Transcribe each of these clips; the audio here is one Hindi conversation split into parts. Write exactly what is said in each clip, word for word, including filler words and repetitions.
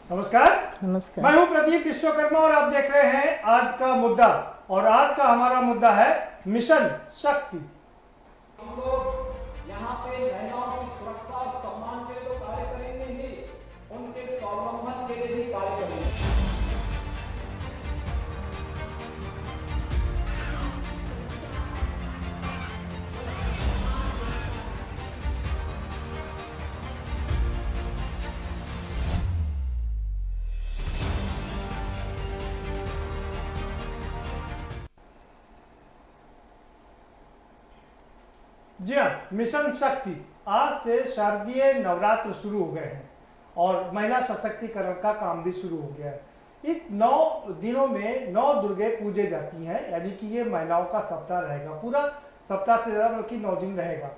नमस्कार। नमस्कार। मैं हूं प्रदीप विश्वकर्मा और आप देख रहे हैं आज का मुद्दा। और आज का हमारा मुद्दा है मिशन शक्ति। हम लोग यहाँ पे महिलाओं की सुरक्षा और सम्मान के लिए तो कार्य करेंगे ही, उनके स्वावलंबन के लिए भी कार्य करेंगे। जी हाँ, मिशन शक्ति। आज से शारदीय नवरात्र शुरू हो गए हैं और महिला सशक्तिकरण का काम भी शुरू हो गया है। इस नौ दिनों में नौ दुर्गे पूजे जाती हैं, यानी कि ये महिलाओं का सप्ताह रहेगा। पूरा सप्ताह से ज़्यादा बल्कि नौ दिन रहेगा।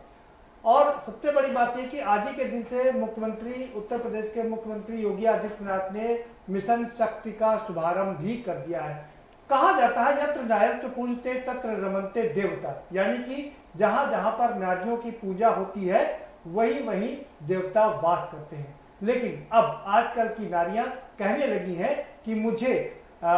और सबसे बड़ी बात यह कि आज ही के दिन से मुख्यमंत्री उत्तर प्रदेश के मुख्यमंत्री योगी आदित्यनाथ ने मिशन शक्ति का शुभारंभ भी कर दिया है। कहा जाता है यत्र नार्यस्तु पूजते तत्र रमन्ते देवता, यानी कि जहां जहां पर नारियों की पूजा होती है वही वही देवता वास करते हैं। लेकिन अब आजकल की नारियां कहने लगी हैं कि मुझे आ,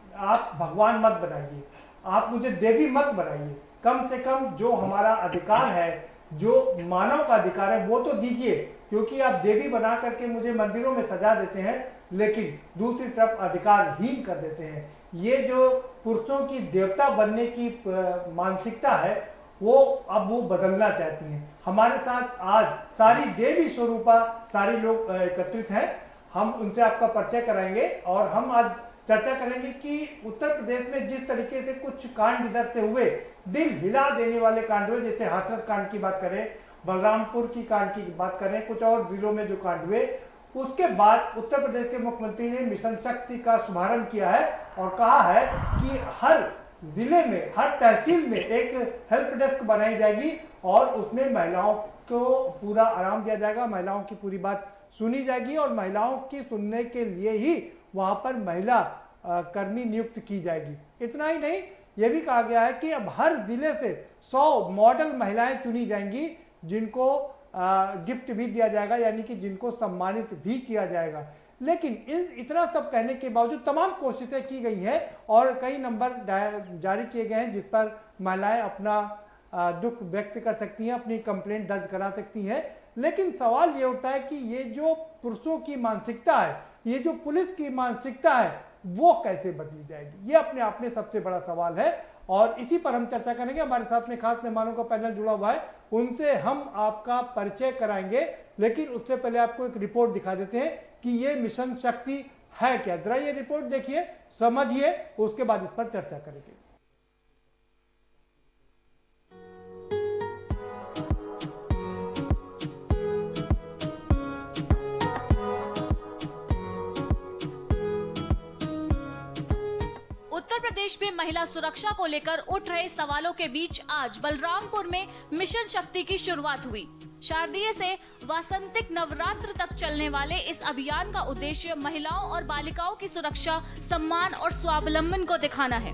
आप भगवान मत बनाइए, आप मुझे देवी मत बनाइए, कम से कम जो हमारा अधिकार है, जो मानव का अधिकार है वो तो दीजिए, क्योंकि आप देवी बना करके मुझे मंदिरों में सजा देते हैं लेकिन दूसरी तरफ अधिकारहीन कर देते हैं। ये जो पुरुषों की देवता बनने की मानसिकता है वो अब वो बदलना चाहती हैं। हमारे साथ आज सारी देवी स्वरूपा सारे लोग एकत्रित हैं। हम उनसे आपका परिचय कराएंगे और हम आज चर्चा करेंगे कि उत्तर प्रदेश में जिस तरीके से कुछ कांड इधर से हुए, दिल हिला देने वाले कांड हुए, जैसे हाथरस कांड की बात करें, बलरामपुर की कांड की बात करें, कुछ और जिलों में जो कांड हुए, उसके बाद उत्तर प्रदेश के मुख्यमंत्री ने मिशन शक्ति का शुभारंभ किया है और कहा है कि हर जिले में, हर तहसील में एक हेल्प डेस्क बनाई जाएगी और उसमें महिलाओं को पूरा आराम दिया जाएगा, महिलाओं की पूरी बात सुनी जाएगी और महिलाओं की सुनने के लिए ही वहां पर महिला कर्मी नियुक्त की जाएगी। इतना ही नहीं, यह भी कहा गया है कि अब हर जिले से सौ मॉडल महिलाएं चुनी जाएंगी जिनको गिफ्ट भी दिया जाएगा, यानी कि जिनको सम्मानित भी किया जाएगा। लेकिन इतना सब कहने के बावजूद तमाम कोशिशें की गई हैं और कई नंबर जारी किए गए हैं जिस पर महिलाएं अपना दुख व्यक्त कर सकती हैं, अपनी कंप्लेंट दर्ज करा सकती हैं। लेकिन सवाल ये उठता है कि ये जो पुरुषों की मानसिकता है, ये जो पुलिस की मानसिकता है, वो कैसे बदली जाएगी, ये अपने आप में सबसे बड़ा सवाल है और इसी पर हम चर्चा करेंगे। हमारे साथ में खास मेहमानों का पैनल जुड़ा हुआ है, उनसे हम आपका परिचय कराएंगे। लेकिन उससे पहले आपको एक रिपोर्ट दिखा देते हैं कि ये मिशन शक्ति है क्या। जरा ये रिपोर्ट देखिए, समझिए, उसके बाद इस पर चर्चा करेंगे। उत्तर प्रदेश में महिला सुरक्षा को लेकर उठ रहे सवालों के बीच आज बलरामपुर में मिशन शक्ति की शुरुआत हुई। शारदीय से वासंतिक नवरात्र तक चलने वाले इस अभियान का उद्देश्य महिलाओं और बालिकाओं की सुरक्षा, सम्मान और स्वावलंबन को दिखाना है।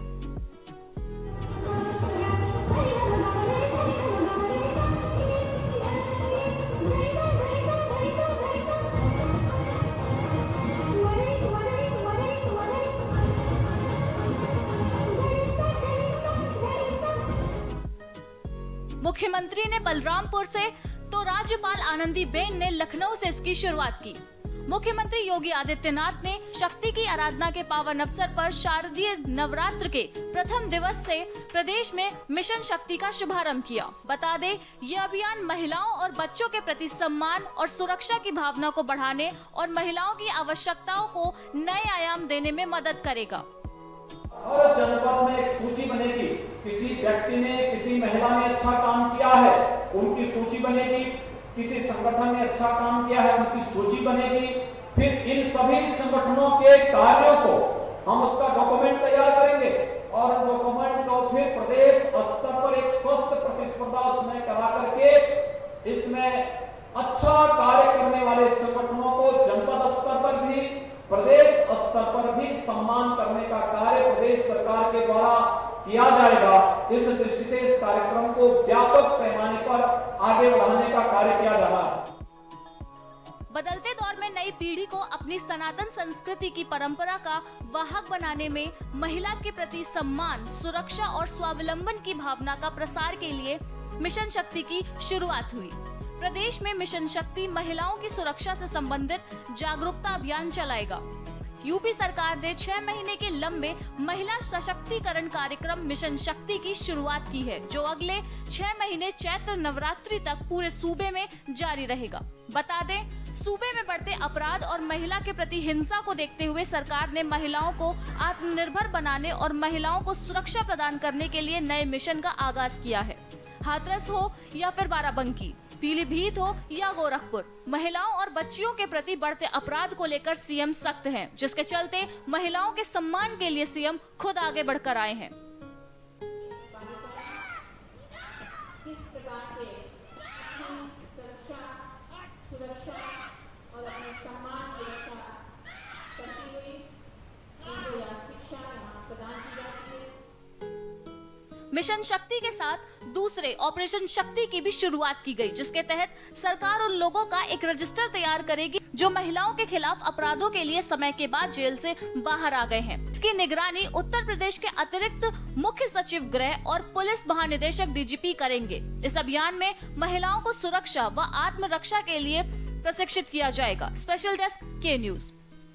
मुख्यमंत्री ने बलरामपुर से तो राज्यपाल आनंदीबेन ने लखनऊ से इसकी शुरुआत की। मुख्यमंत्री योगी आदित्यनाथ ने शक्ति की आराधना के पावन अवसर पर शारदीय नवरात्र के प्रथम दिवस से प्रदेश में मिशन शक्ति का शुभारंभ किया। बता दें, यह अभियान महिलाओं और बच्चों के प्रति सम्मान और सुरक्षा की भावना को बढ़ाने और महिलाओं की आवश्यकताओं को नए आयाम देने में मदद करेगा। हर जनपद में एक सूची बनेगी, किसी व्यक्ति ने, किसी महिला ने अच्छा काम किया है उनकी सूची बनेगी, किसी संगठन ने अच्छा काम किया है उनकी सूची बनेगी। फिर इन सभी संगठनों के कार्यों को हम उसका डॉक्यूमेंट तैयार करेंगे और डॉक्यूमेंट को फिर प्रदेश स्तर पर एक स्वस्थ प्रतिस्पर्धा उसमें करा करके इसमें अच्छा कार्य करने वाले संगठनों को जनपद स्तर पर भी, प्रदेश स्तर पर भी सम्मान करने का कार्य प्रदेश सरकार के द्वारा किया जाएगा। इस दृष्टि से इस कार्यक्रम को व्यापक पैमाने पर आगे बढ़ाने का कार्य किया जा रहा है। बदलते दौर में नई पीढ़ी को अपनी सनातन संस्कृति की परंपरा का वाहक बनाने में महिला के प्रति सम्मान, सुरक्षा और स्वावलंबन की भावना का प्रसार के लिए मिशन शक्ति की शुरुआत हुई। प्रदेश में मिशन शक्ति महिलाओं की सुरक्षा से संबंधित जागरूकता अभियान चलाएगा। यूपी सरकार ने छह महीने के लंबे महिला सशक्तिकरण कार्यक्रम मिशन शक्ति की शुरुआत की है, जो अगले छह महीने चैत्र नवरात्रि तक पूरे सूबे में जारी रहेगा। बता दें, सूबे में बढ़ते अपराध और महिला के प्रति हिंसा को देखते हुए सरकार ने महिलाओं को आत्मनिर्भर बनाने और महिलाओं को सुरक्षा प्रदान करने के लिए नए मिशन का आगाज किया है। हाथरस हो या फिर बाराबंकी, पीलीभीत हो या गोरखपुर, महिलाओं और बच्चियों के प्रति बढ़ते अपराध को लेकर सीएम सख्त हैं, जिसके चलते महिलाओं के सम्मान के लिए सीएम खुद आगे बढ़कर आए हैं। किस प्रकार से सुरक्षा सुरक्षा और अपने सम्मान की रक्षा करती हुई उनको यह शिक्षा प्रदान की जाती है। मिशन शक्ति के साथ दूसरे ऑपरेशन शक्ति की भी शुरुआत की गई, जिसके तहत सरकार उन लोगों का एक रजिस्टर तैयार करेगी जो महिलाओं के खिलाफ अपराधों के लिए समय के बाद जेल से बाहर आ गए हैं। इसकी निगरानी उत्तर प्रदेश के अतिरिक्त मुख्य सचिव गृह और पुलिस महानिदेशक डीजीपी करेंगे। इस अभियान में महिलाओं को सुरक्षा व आत्मरक्षा के लिए प्रशिक्षित किया जाएगा। स्पेशल डेस्क के न्यूज।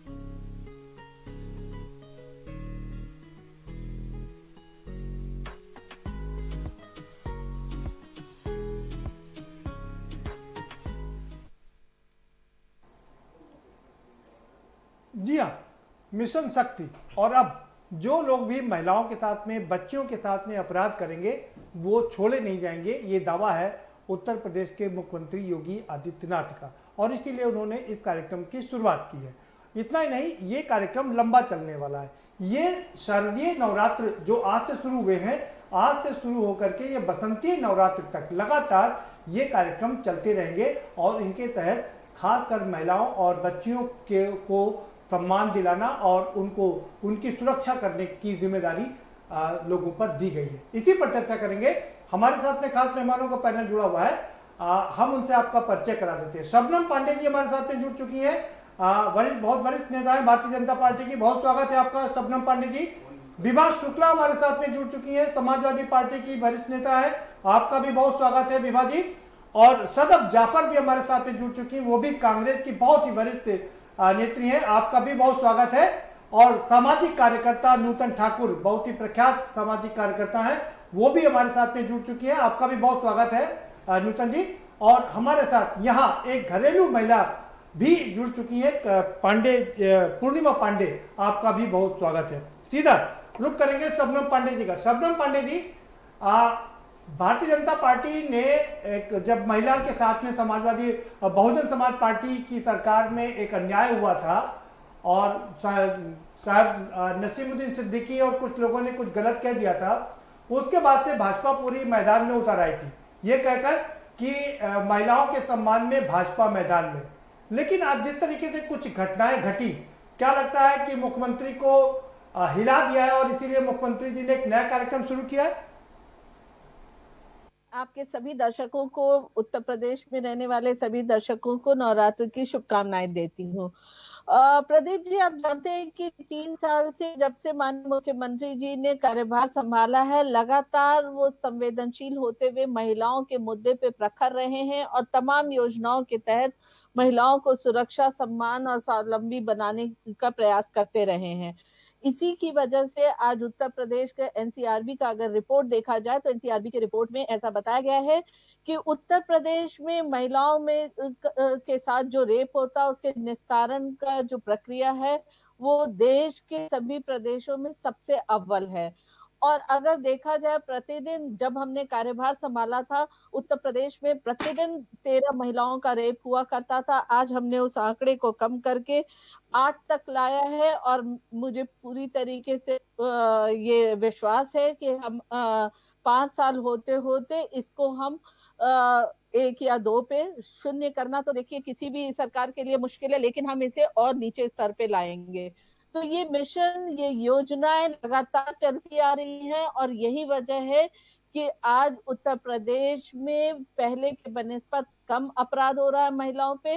जी हाँ, मिशन शक्ति। और अब जो लोग भी महिलाओं के साथ में, बच्चियों के साथ में अपराध करेंगे वो छोड़े नहीं जाएंगे, ये दावा है उत्तर प्रदेश के मुख्यमंत्री योगी आदित्यनाथ का, और इसीलिए उन्होंने इस कार्यक्रम की शुरुआत की है। इतना ही नहीं, ये कार्यक्रम लंबा चलने वाला है। ये शारदीय नवरात्र जो आज से शुरू हुए हैं, आज से शुरू होकर के ये बसंती नवरात्र तक लगातार ये कार्यक्रम चलते रहेंगे, और इनके तहत खासकर महिलाओं और बच्चियों के को सम्मान दिलाना और उनको उनकी सुरक्षा करने की जिम्मेदारी लोगों पर दी गई है। इसी पर चर्चा करेंगे। हमारे साथ में खास मेहमानों का पैनल जुड़ा हुआ है, आ, हम उनसे आपका परिचय करा देते हैं। शबनम पांडे जी हमारे साथ में जुड़ चुकी है, वरिष्ठ बहुत वरिष्ठ नेता है भारतीय जनता पार्टी की। बहुत स्वागत है आपका शबनम पांडे जी। विभा शुक्ला हमारे साथ में जुड़ चुकी है, समाजवादी पार्टी की वरिष्ठ नेता है, आपका भी बहुत स्वागत है विभा जी। और सदब जाफर भी हमारे साथ में जुड़ चुकी है, वो भी कांग्रेस की बहुत ही वरिष्ठ नेत्री हैं, आपका भी बहुत स्वागत है। और सामाजिक कार्यकर्ता नूतन ठाकुर, बहुत ही प्रख्यात सामाजिक कार्यकर्ता हैं, वो भी हमारे साथ में जुड़ चुकी है, आपका भी बहुत स्वागत है नूतन जी। और हमारे साथ यहाँ एक घरेलू महिला भी जुड़ चुकी है, पांडे, पूर्णिमा पांडे, आपका भी बहुत स्वागत है। सीधा रुक करेंगे शबनम पांडे जी का। शबनम पांडे जी, आ, भारतीय जनता पार्टी ने एक जब महिला के साथ में समाजवादी बहुजन समाज पार्टी की सरकार में एक अन्याय हुआ था और साहब नसीमुद्दीन सिद्दीकी और कुछ लोगों ने कुछ गलत कह दिया था, उसके बाद से भाजपा पूरी मैदान में उतर आई थी, ये कहकर कि महिलाओं के सम्मान में भाजपा मैदान में। लेकिन आज जिस तरीके से कुछ घटनाएं घटी, क्या लगता है कि मुख्यमंत्री को हिला दिया है और इसीलिए मुख्यमंत्री जी ने एक नया कार्यक्रम शुरू किया है? आपके सभी दर्शकों को, उत्तर प्रदेश में रहने वाले सभी दर्शकों को नवरात्र की शुभकामनाएं देती हूँ। प्रदीप जी, आप जानते हैं कि तीन साल से जब से माननीय मुख्यमंत्री जी ने कार्यभार संभाला है, लगातार वो संवेदनशील होते हुए महिलाओं के मुद्दे पे प्रखर रहे हैं और तमाम योजनाओं के तहत महिलाओं को सुरक्षा, सम्मान और स्वावलंबी बनाने का प्रयास करते रहे हैं। इसी की वजह से आज उत्तर प्रदेश के एनसीआरबी का अगर रिपोर्ट देखा जाए तो एनसीआरबी की रिपोर्ट में ऐसा बताया गया है कि उत्तर प्रदेश में महिलाओं में के साथ जो रेप होता है उसके निस्तारण का जो प्रक्रिया है वो देश के सभी प्रदेशों में सबसे अव्वल है। और अगर देखा जाए, प्रतिदिन जब हमने कार्यभार संभाला था उत्तर प्रदेश में प्रतिदिन तेरह महिलाओं का रेप हुआ करता था। आज हमने उस आंकड़े को कम करके आठ तक लाया है और मुझे पूरी तरीके से ये विश्वास है कि हम पांच साल होते होते इसको हम एक या दो पे शून्य करना, तो देखिए किसी भी सरकार के लिए मुश्किल है, लेकिन हम इसे और नीचे स्तर पे लाएंगे। तो ये मिशन, ये योजनाएं लगातार चलती आ रही हैं और यही वजह है कि आज उत्तर प्रदेश में पहले के बनिस्बत कम अपराध हो रहा है महिलाओं पे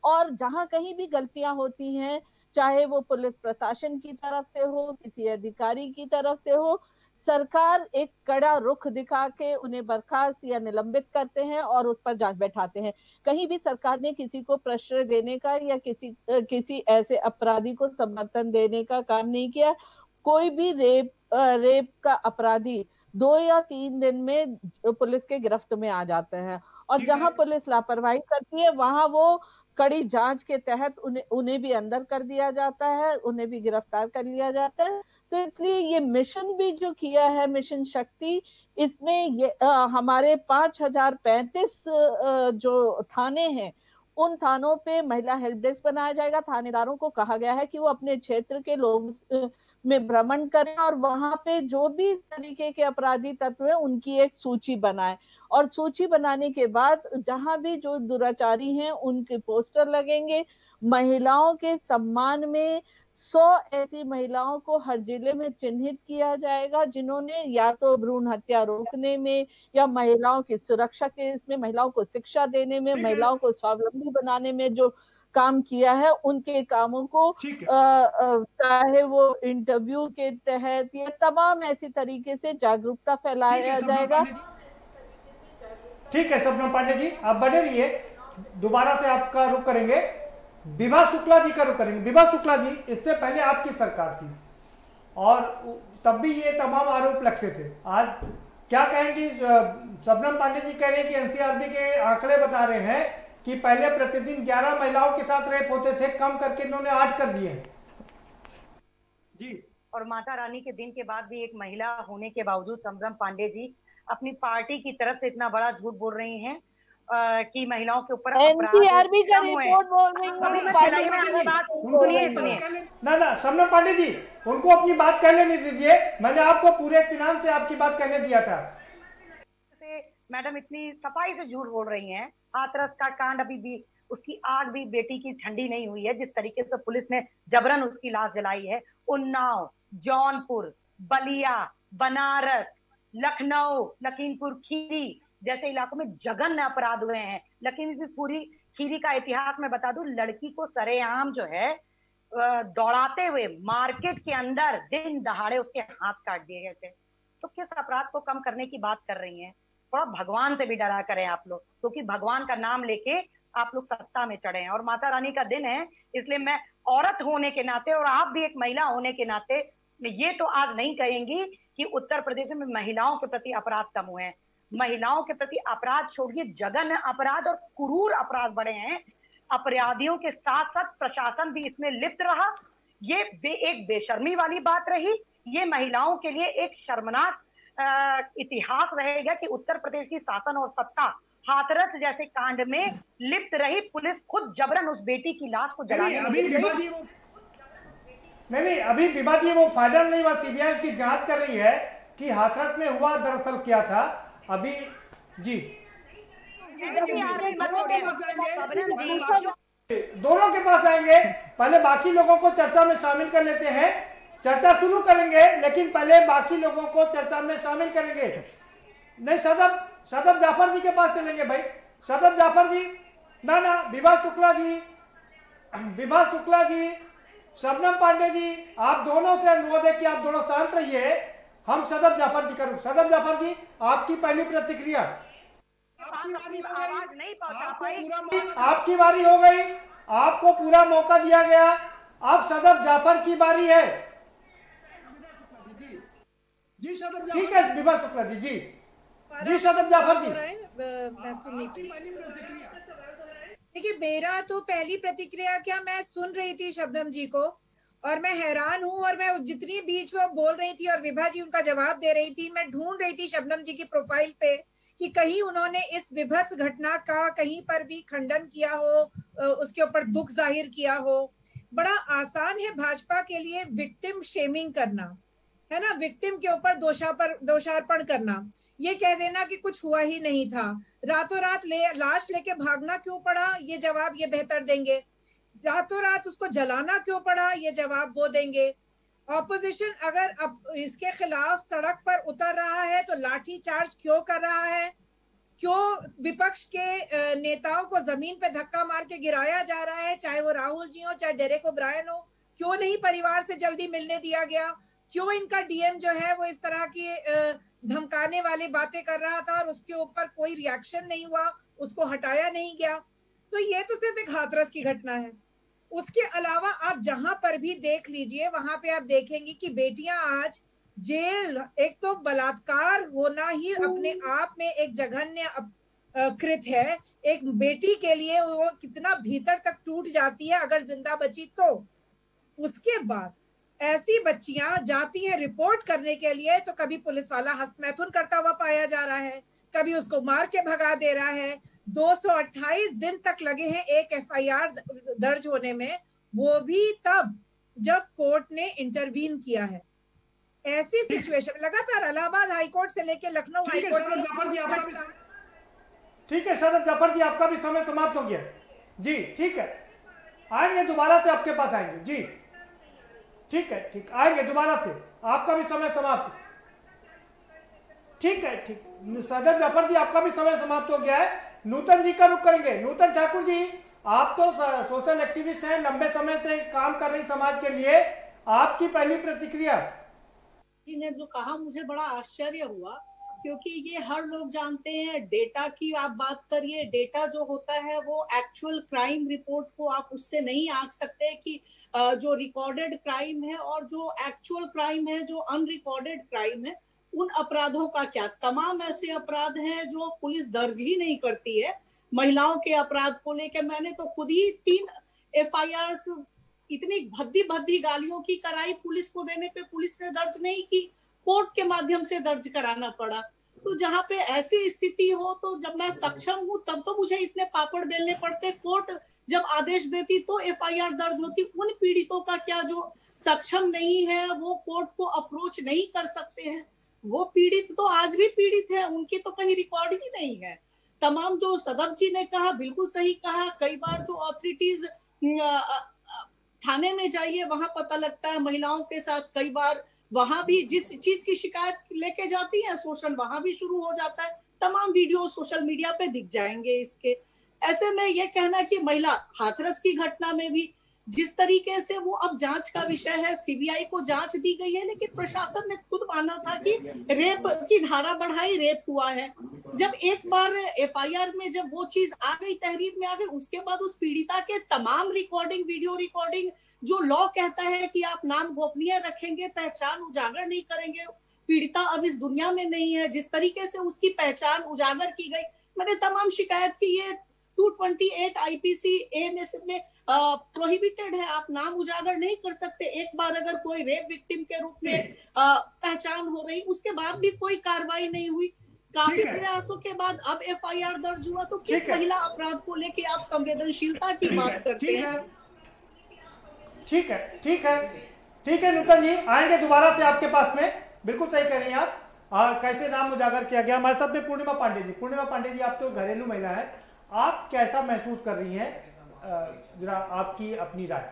और जहां कहीं भी गलतियां होती हैं, चाहे वो पुलिस प्रशासन की तरफ से हो, किसी अधिकारी की तरफ से हो, सरकार एक कड़ा रुख दिखा के उन्हें बर्खास्त या निलंबित करते हैं और उस पर जांच बैठाते हैं। कहीं भी सरकार ने किसी को प्रश्रय देने का या किसी किसी ऐसे अपराधी को समर्थन देने का काम नहीं किया। कोई भी रेप रेप का अपराधी दो या तीन दिन में पुलिस के गिरफ्त में आ जाते हैं, और जहां पुलिस लापरवाही करती है वहां वो कड़ी जांच के तहत उन्हें उन्हें भी अंदर कर दिया जाता है, उन्हें भी गिरफ्तार कर लिया जाता है। तो इसलिए ये मिशन भी जो किया है, मिशन शक्ति, इसमें ये आ, हमारे पांच हजार पैंतीस जो थाने हैं, उन थानों पे महिला हेल्प डेस्क बनाया जाएगा। थानेदारों को कहा गया है कि वो अपने क्षेत्र के लोग में भ्रमण करें और वहां पे जो भी तरीके के अपराधी तत्व हैं उनकी एक सूची बनाएं, और सूची बनाने के बाद जहां भी जो दुराचारी हैं उनके पोस्टर लगेंगे। महिलाओं के सम्मान में सौ ऐसी महिलाओं को हर जिले में चिन्हित किया जाएगा जिन्होंने या तो भ्रूण हत्या रोकने में या महिलाओं की सुरक्षा के इसमें, महिलाओं को शिक्षा देने में, महिलाओं को स्वावलंबी बनाने में जो काम किया है, उनके कामों को चाहे वो इंटरव्यू के तहत या तमाम ऐसी तरीके से जागरूकता फैलाया जाएगा। ठीक है शबनम पांडे जी, आप बने रहिए, दोबारा से आपका रुख करेंगे। विभा शुक्ला जी का रुख करेंगे। विभा शुक्ला जी, इससे पहले आपकी सरकार थी और तब भी ये तमाम आरोप लगते थे, आज क्या कहेंगी? शबनम पांडे जी कह रहे हैं कि एनसीआरबी के आंकड़े बता रहे हैं कि पहले प्रतिदिन ग्यारह महिलाओं के साथ रेप होते थे, कम करके इन्होंने आठ कर दिए हैं जी। और माता रानी के दिन के बाद भी एक महिला होने के बावजूद शबनम पांडे जी अपनी पार्टी की तरफ से इतना बड़ा झूठ बोल रही हैं कि महिलाओं के ऊपर एनसीआरबी का रिपोर्ट बोल रही है। ना ना शबनम पांडे जी, उनको अपनी बात कहने नहीं दीजिए, मैंने आपको पूरे इत्मीनान से आपकी बात कहने दिया था। मैडम इतनी सफाई से झूठ बोल रही हैं। हाथरस का कांड अभी भी, उसकी आग भी बेटी की ठंडी नहीं हुई है, जिस तरीके से पुलिस ने जबरन उसकी लाश जलाई है। उन्नाव, जौनपुर, बलिया, बनारस, लखनऊ, लखीमपुर खीरी जैसे इलाकों में जघन्य अपराध हुए हैं। लेकिन इस पूरी खीरी का इतिहास मैं बता दूं, लड़की को सरेआम जो है दौड़ाते हुए मार्केट के अंदर दिन दहाड़े उसके हाथ काट दिए गए थे। तो किस अपराध को कम करने की बात कर रही हैं? थोड़ा भगवान से भी डरा करें आप लोग, क्योंकि तो भगवान का नाम लेके आप लोग सत्ता में चढ़े हैं। और माता रानी का दिन है, इसलिए मैं औरत होने के नाते और आप भी एक महिला होने के नाते ये तो आज नहीं कहेंगी कि उत्तर प्रदेश में महिलाओं के प्रति अपराध कम हुए हैं। महिलाओं के प्रति अपराध छोड़िए, जघन्य अपराध और क्रूर अपराध बढ़े हैं। अपराधियों के साथ साथ प्रशासन भी इसमें लिप्त रहा। ये बे, एक बेशर्मी वाली बात रही। ये महिलाओं के लिए एक शर्मनाक इतिहास रहेगा कि उत्तर प्रदेश की शासन और सत्ता हाथरस जैसे कांड में लिप्त रही। पुलिस खुद जबरन उस बेटी की लाश को जलाने में अभी विवादी वो नहीं नहीं अभी विवादी वो फाइनल नहीं हुआ, सीबीआई की जांच कर रही है कि हाथरस में हुआ दरअसल क्या था। अभी जी दोनों के पास आएंगे, पहले बाकी लोगों को चर्चा में शामिल कर लेते हैं। चर्चा शुरू करेंगे लेकिन पहले बाकी लोगों को चर्चा में शामिल करेंगे। नहीं, सदब सदब जाफर जी के पास चलेंगे भाई। सदब जाफर जी, ना ना विभा शुक्ला जी, विभा शुक्ला जी, शबनम पांडे जी, आप दोनों से अनुरोध है कि आप दोनों शांत रहिए। हम सदब जाफर जी करूँ। सदब जाफर जी, आपकी पहली प्रतिक्रिया। आवाज नहीं पहुंचा पाई। आपकी बारी हो गई, आपको पूरा मौका दिया गया। अब सदब जाफर की बारी है। जी सदब ठीक है विभा शुक्ला जी। जी जी सदब जाफर जी, मैं सुननी थी। देखिए, मेरा तो पहली प्रतिक्रिया क्या, मैं सुन रही थी शबनम जी को और मैं हैरान हूँ, और मैं जितनी बीच में बोल रही थी और विभा जी उनका जवाब दे रही थी, मैं ढूंढ रही थी शबनम जी की प्रोफाइल पे कि कहीं उन्होंने इस विभत्स घटना का कहीं पर भी खंडन किया हो, उसके ऊपर दुख जाहिर किया हो। बड़ा आसान है भाजपा के लिए विक्टिम शेमिंग करना, है ना, विक्टिम के ऊपर दोषापर दोषारोपण करना, ये कह देना कि कुछ हुआ ही नहीं था। रातों रात ले लाश लेके भागना क्यों पड़ा, ये जवाब ये बेहतर देंगे। रातों रात उसको जलाना क्यों पड़ा, ये जवाब वो देंगे। ऑपोजिशन अगर अब इसके खिलाफ सड़क पर उतर रहा है तो लाठी चार्ज क्यों कर रहा है, क्यों विपक्ष के नेताओं को जमीन पे धक्का मार के गिराया जा रहा है, चाहे वो राहुल जी हो चाहे डेरेक ओब्रायन हो? क्यों नहीं परिवार से जल्दी मिलने दिया गया? क्यों इनका डीएम जो है वो इस तरह की धमकाने वाली बातें कर रहा था और उसके ऊपर कोई रिएक्शन नहीं हुआ, उसको हटाया नहीं गया? तो ये तो सिर्फ एक हाथरस की घटना है। उसके अलावा आप जहां पर भी देख लीजिए, वहां पे आप देखेंगे कि बेटियां आज जेल, एक तो बलात्कार होना ही अपने आप में एक जघन्य कृत है। एक बेटी के लिए वो कितना भीतर तक टूट जाती है अगर जिंदा बची तो। उसके बाद ऐसी बच्चियां जाती हैं रिपोर्ट करने के लिए, तो कभी पुलिस वाला हस्तमैथुन करता हुआ पाया जा रहा है, कभी उसको मार के भगा दे रहा है। दो सौ अट्ठाईस दिन तक लगे हैं एक एफआईआर दर्ज होने में, वो भी तब जब कोर्ट ने इंटरवीन किया है। ऐसी सिचुएशन लगातार इलाहाबाद हाईकोर्ट से लेकर लखनऊ हाईकोर्ट में। ठीक है शरद जाफर जी, आपका भी समय समाप्त हो गया जी। ठीक है, आएंगे दोबारा से आपके पास आएंगे जी। ठीक है, ठीक आएंगे दोबारा से, आपका भी समय समाप्त। ठीक है, ठीक शरद जाफर जी, आपका भी समय समाप्त हो गया है। नूतन जी का रुख करेंगे। नूतन ठाकुर जी, आप तो सोशल एक्टिविस्ट हैं, लंबे समय से काम कर रही समाज के लिए, आपकी पहली प्रतिक्रिया? ने जो कहा मुझे बड़ा आश्चर्य हुआ, क्योंकि ये हर लोग जानते हैं। डेटा की आप बात करिए, डेटा जो होता है वो एक्चुअल क्राइम रिपोर्ट को आप उससे नहीं आंक सकते कि जो रिकॉर्डेड क्राइम है और जो एक्चुअल क्राइम है, जो अनरिकॉर्डेड क्राइम है, उन अपराधों का क्या। तमाम ऐसे अपराध हैं जो पुलिस दर्ज ही नहीं करती है। महिलाओं के अपराध को लेकर मैंने तो खुद ही तीन एफआईआर इतनी भद्दी भद्दी गालियों की कराई, पुलिस को देने पे पुलिस ने दर्ज नहीं की, कोर्ट के माध्यम से दर्ज कराना पड़ा। तो जहाँ पे ऐसी स्थिति हो, तो जब मैं सक्षम हूँ तब तो मुझे इतने पापड़ बेलने पड़ते। कोर्ट जब आदेश देती तो एफआईआर दर्ज होती। उन पीड़ितों का क्या जो सक्षम नहीं है, वो कोर्ट को अप्रोच नहीं कर सकते हैं? वो पीड़ित तो आज भी पीड़ित है, उनकी तो कहीं रिकॉर्ड ही नहीं है। तमाम जो सदब जी ने कहा बिल्कुल सही कहा। कई बार जो ऑथोरिटीज थाने में जाइए, वहां पता लगता है महिलाओं के साथ कई बार वहां भी जिस चीज की शिकायत लेके जाती है, शोषण वहां भी शुरू हो जाता है। तमाम वीडियो सोशल मीडिया पे दिख जाएंगे इसके। ऐसे में ये कहना कि महिला हाथरस की घटना में भी जिस तरीके से वो अब जांच का विषय है, सीबीआई को जांच दी गई है, लेकिन प्रशासन ने खुद माना था कि रेप की धारा बढ़ाई, रेप हुआ है। जब एक बार एफआईआर में जब वो चीज आ गई, तहरीर में आ गई, उसके बाद उस पीड़िता के तमाम रिकॉर्डिंग, वीडियो रिकॉर्डिंग, जो लॉ कहता है कि आप नाम गोपनीय रखेंगे, पहचान उजागर नहीं करेंगे, पीड़िता अब इस दुनिया में नहीं है, जिस तरीके से उसकी पहचान उजागर की गई। मैंने तमाम शिकायत की, ये दो सौ अट्ठाईस आईपीसी ए में में प्रोहिबिटेड है, आप नाम उजागर नहीं कर सकते। एक बार अगर कोई रेप विक्टिम के रूप में आ, पहचान हो रही, उसके बाद भी कोई कार्रवाई नहीं हुई। काफी प्रयासों के बाद अब एफआईआर दर्ज हुआ, तो किस महिला अपराध को लेके आप संवेदनशीलता की बात करते हैं? ठीक है, ठीक है, ठीक है नूतन जी, आएंगे दोबारा से आपके पास में। बिल्कुल सही कह रही हैं आप। और कैसे नाम उजागर किया गया। हमारे साथ में पूर्णिमा पांडे जी। पूर्णिमा पांडे जी, आप तो घरेलू महिला है, आप कैसा महसूस कर रही हैं, जरा आपकी अपनी राय।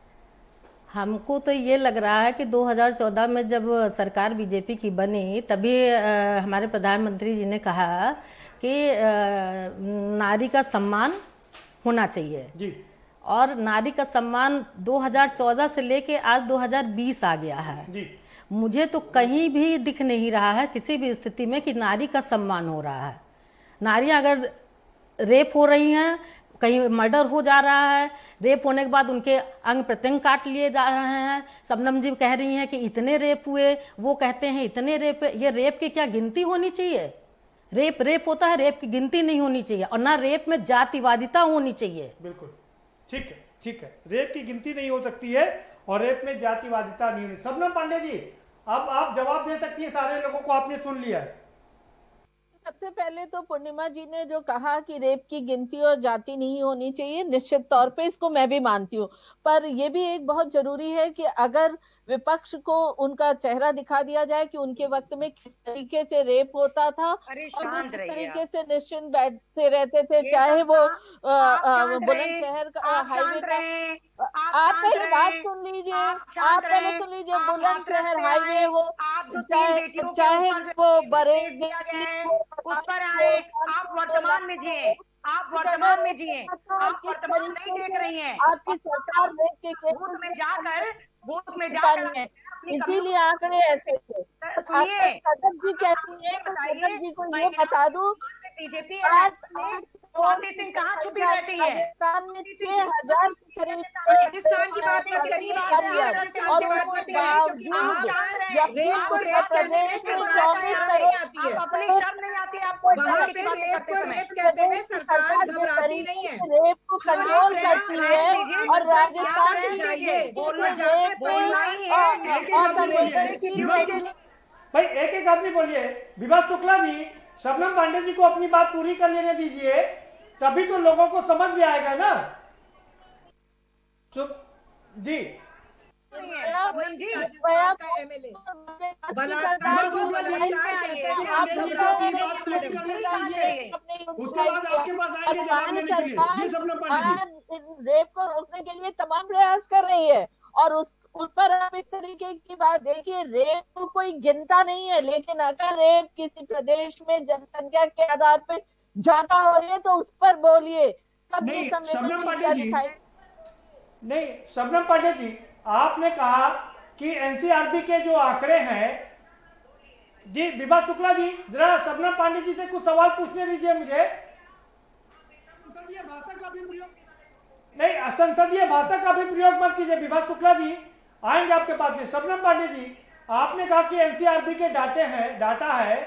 हमको तो ये लग रहा है कि दो हज़ार चौदह में जब सरकार बीजेपी की बनी, तभी हमारे प्रधानमंत्री जी ने कहा कि नारी का सम्मान होना चाहिए जी। और नारी का सम्मान दो हज़ार चौदह से लेके आज दो हज़ार बीस आ गया है जी। मुझे तो कहीं भी दिख नहीं रहा है किसी भी स्थिति में कि नारी का सम्मान हो रहा है। नारियां अगर रेप हो रही हैं, कहीं मर्डर हो जा रहा है, रेप होने के बाद उनके अंग प्रत्यंग काट लिए जा रहे हैं। शबनम जी कह रही हैं कि इतने रेप हुए, वो कहते हैं इतने रेप। ये रेप की क्या गिनती होनी चाहिए? रेप रेप होता है, रेप की गिनती नहीं होनी चाहिए, और ना रेप में जातिवादिता होनी चाहिए। बिल्कुल ठीक है, ठीक है, रेप की गिनती नहीं हो सकती है और रेप में जातिवादिता नहीं होनी। शबनम पांडे जी, अब आप जवाब दे सकती है, सारे लोगों को आपने सुन लिया है। सबसे पहले तो पूर्णिमा जी ने जो कहा कि रेप की गिनती और जाति नहीं होनी चाहिए, निश्चित तौर पे इसको मैं भी मानती हूँ। पर ये भी एक बहुत जरूरी है कि अगर विपक्ष को उनका चेहरा दिखा दिया जाए कि उनके वक्त में किस तरीके से रेप होता था और वो किस तरीके से निश्चिंत बैठते रहते थे, चाहे वो बुलंदशहर का हाईवे का आप पहले बात सुन लीजिए, आप पहले सुन लीजिए। बुलंदशहर हाईवे हो, चाहे चाहे वो बरेली उस पर आए, आप वर्तमान में जिए, आप वर्तमान में जिए, आप वर्तमान नहीं देख रही हैं। आपकी सरकार बूथ में जाकर बूथ में जाकर इसीलिए आंकड़े ऐसे थे। सदन जी कहती है, तो सदन जी को ये बता दूं, बीजेपी स्वाति सिंह कहाँ छुपी रहती है? राजस्थान में छह हजार के करीब राजस्थान की बात मत करिए, और रेल को रेप करने में सरकार नहीं आती है, अपनी शर्म नहीं आती आपको? वहाँ पे रेप को रेप कहते हुए सरकार घबराती नहीं है, रेप को कंट्रोल करती है। और राजस्थान में जाइए, भाई एक एक आदमी बोलिए। विभास शुक्ला जी, शबनम पांडे जी को अपनी बात पूरी कर लेने दीजिए, तभी तो लोगों को समझ में आएगा ना। चुप जी। रेप को रोकने के लिए तमाम प्रयास कर रही है, और उस उस पर आप इस तरीके की बात देखिए। रेप को कोई गिनता नहीं है, लेकिन अगर रेप किसी प्रदेश में जनसंख्या के आधार पर ज्यादा हो रही है तो उस पर बोलिए। नहीं शबनम पांडे जी, नहीं शबनम पांडे जी, आपने कहा कि एनसीआरबी के जो आंकड़े हैं जी। विभास शुक्ला जी, जरा शबनम पांडे जी से कुछ सवाल पूछने दीजिए मुझे। भाषा का भी प्रयोग नहीं, असंसदीय भाषा का भी प्रयोग मत कीजिए। विभास शुक्ला जी आएंगे आपके पास में। शबनम पांडे जी, आपने कहा कि एनसीआरबी के डाटे हैं, डाटा है।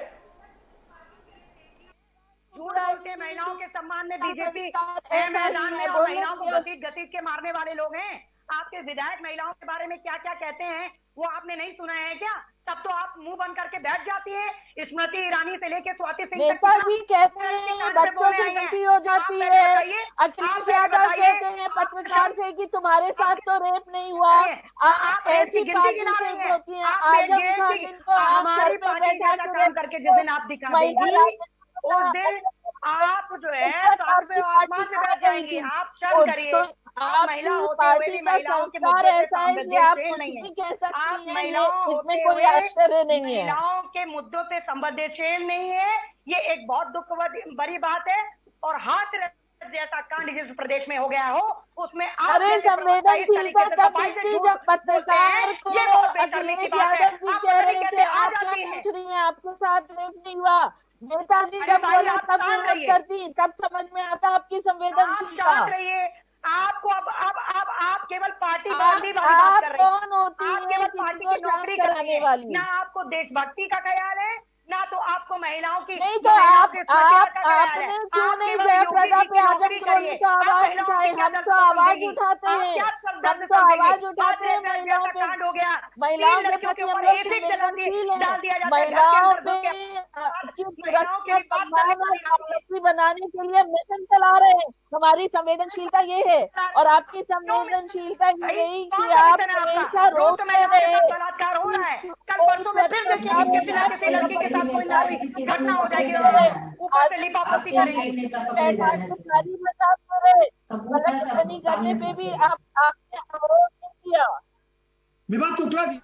झूठ बोलते महिलाओं के सम्मान में बीजेपी मैदान में और महिलाओं को घसीट घसीट के मारने वाले लोग हैं। आपके विधायक महिलाओं के बारे में क्या क्या कहते हैं वो आपने नहीं सुना है क्या? तब तो आप मुंह बंद करके बैठ जाती है। स्मृति ईरानी से लेके स्वाति सिंह तक नेताजी कहते हैं बच्चों से गलती हो जाती है। अखिलेश यादव कहते हैं पत्रकार से कि तुम्हारे साथ तो रेप नहीं हुआ। आप ऐसी पार्टी से होती है। आजम खान जिनको आप सर पे बैठा करके जिस दिन आप दिखा देंगी उस दिन आप जो है आसमान में बैठ जाएंगी। आप शर्म करिए। आप महिला होते हुए भी महिलाओं के मुद्दों पे संवेदनशील नहीं है। आप महिलाओं होते हुए आश्चर्य नहीं है, महिलाओं के मुद्दों पे संवेदनशील नहीं है। ये एक बहुत दुख बड़ी बात है। और हाथ जैसा कांड जिस प्रदेश में हो गया हो उसमें अरे संवेदनशीलता कब दिखती जब पत्रकार को अखिलेश यादव जी कह रहे थे आप क्या पूछ रही हैं, आपके साथ रेप नहीं हुआ। नेताजी जब बोला तब हिम्मत करती, तब समझ में आता आपकी संवेदनशीलता। आपको अब अब अब आप केवल पार्टी वाली बात कर रही हैं। कौन होती है केवल पार्टी की नौकरी कराने वाली? ना आपको देशभक्ति का ख्याल है ना तो आपको महिलाओं की। नहीं तो आप आप आपने क्यों नहीं जयप्रदा पे आजम ड्रोनी का आवाज उठाए? हम तो आवाज उठाते हैं, हम तो आवाज उठाते हैं महिलाओं पे। महिलाओं के प्रति हम लोग संवेदनशील हैं। महिलाओं पे आपकी सुरक्षा बनाने के लिए मिशन चला रहे हैं। हमारी संवेदनशीलता ये है और आपकी संवेदनशीलता यही कि आप हमेशा रोकते रहे। बलात्कार हो रहा है, कल परसों में फिर देखिए लड़की के साथ कोई घटना हो जाएगी, ऊपर से लिपापोती करेंगे। गलत करने पे भी आप आपने अवरोध किया। विभास शुक्ला जी,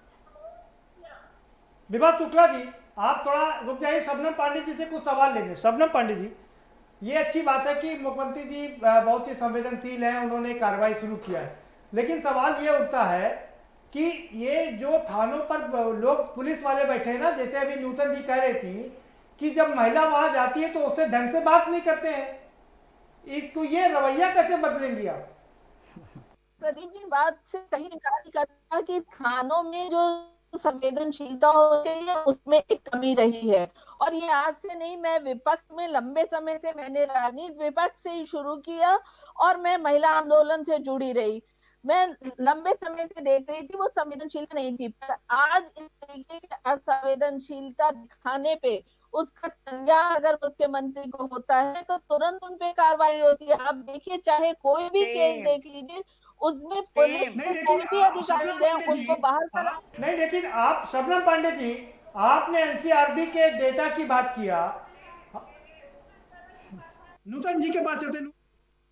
विभास शुक्ला जी आप थोड़ा रुक जाइए। शबनम पांडे जी से कुछ सवाल लेंगे। शबनम पांडे जी, ये अच्छी बात है कि मुख्यमंत्री जी बहुत ही संवेदनशील हैं, उन्होंने कार्रवाई शुरू किया है, लेकिन सवाल ये उठता है कि ये जो थानों पर लोग पुलिस वाले बैठे हैं ना, जैसे अभी नूतन जी कह रही थी कि जब महिला वहां जाती है तो उससे ढंग से बात नहीं करते हैं, तो ये रवैया कैसे बदलेंगी आप? प्रदीप जी बात से कहीं इनकार नहीं करता कि थानों में जो संवेदनशीलता हो चाहिए उसमें एक कमी रही है। और ये आज से नहीं, मैं विपक्ष में लंबे समय से, मैंने राजनीति विपक्ष से ही शुरू किया और मैं महिला आंदोलन से जुड़ी रही। मैं लंबे समय से देख रही थी वो संवेदनशीलता नहीं थी, पर आज इस तरीके की असंवेदनशीलता दिखाने पे उसका संज्ञान अगर मुख्यमंत्री को होता है तो तुरंत उन पे कार्रवाई होती है। आप देखिए चाहे कोई भी केस देख लीजिए, उसमें पुलिस कोई भी अधिकारी रहे उनको बाहर करा। नहीं, लेकिन आप शबनम पांडे जी, आपने एनसीआरबी के डेटा की बात किया, नूतन जी के पास चलते।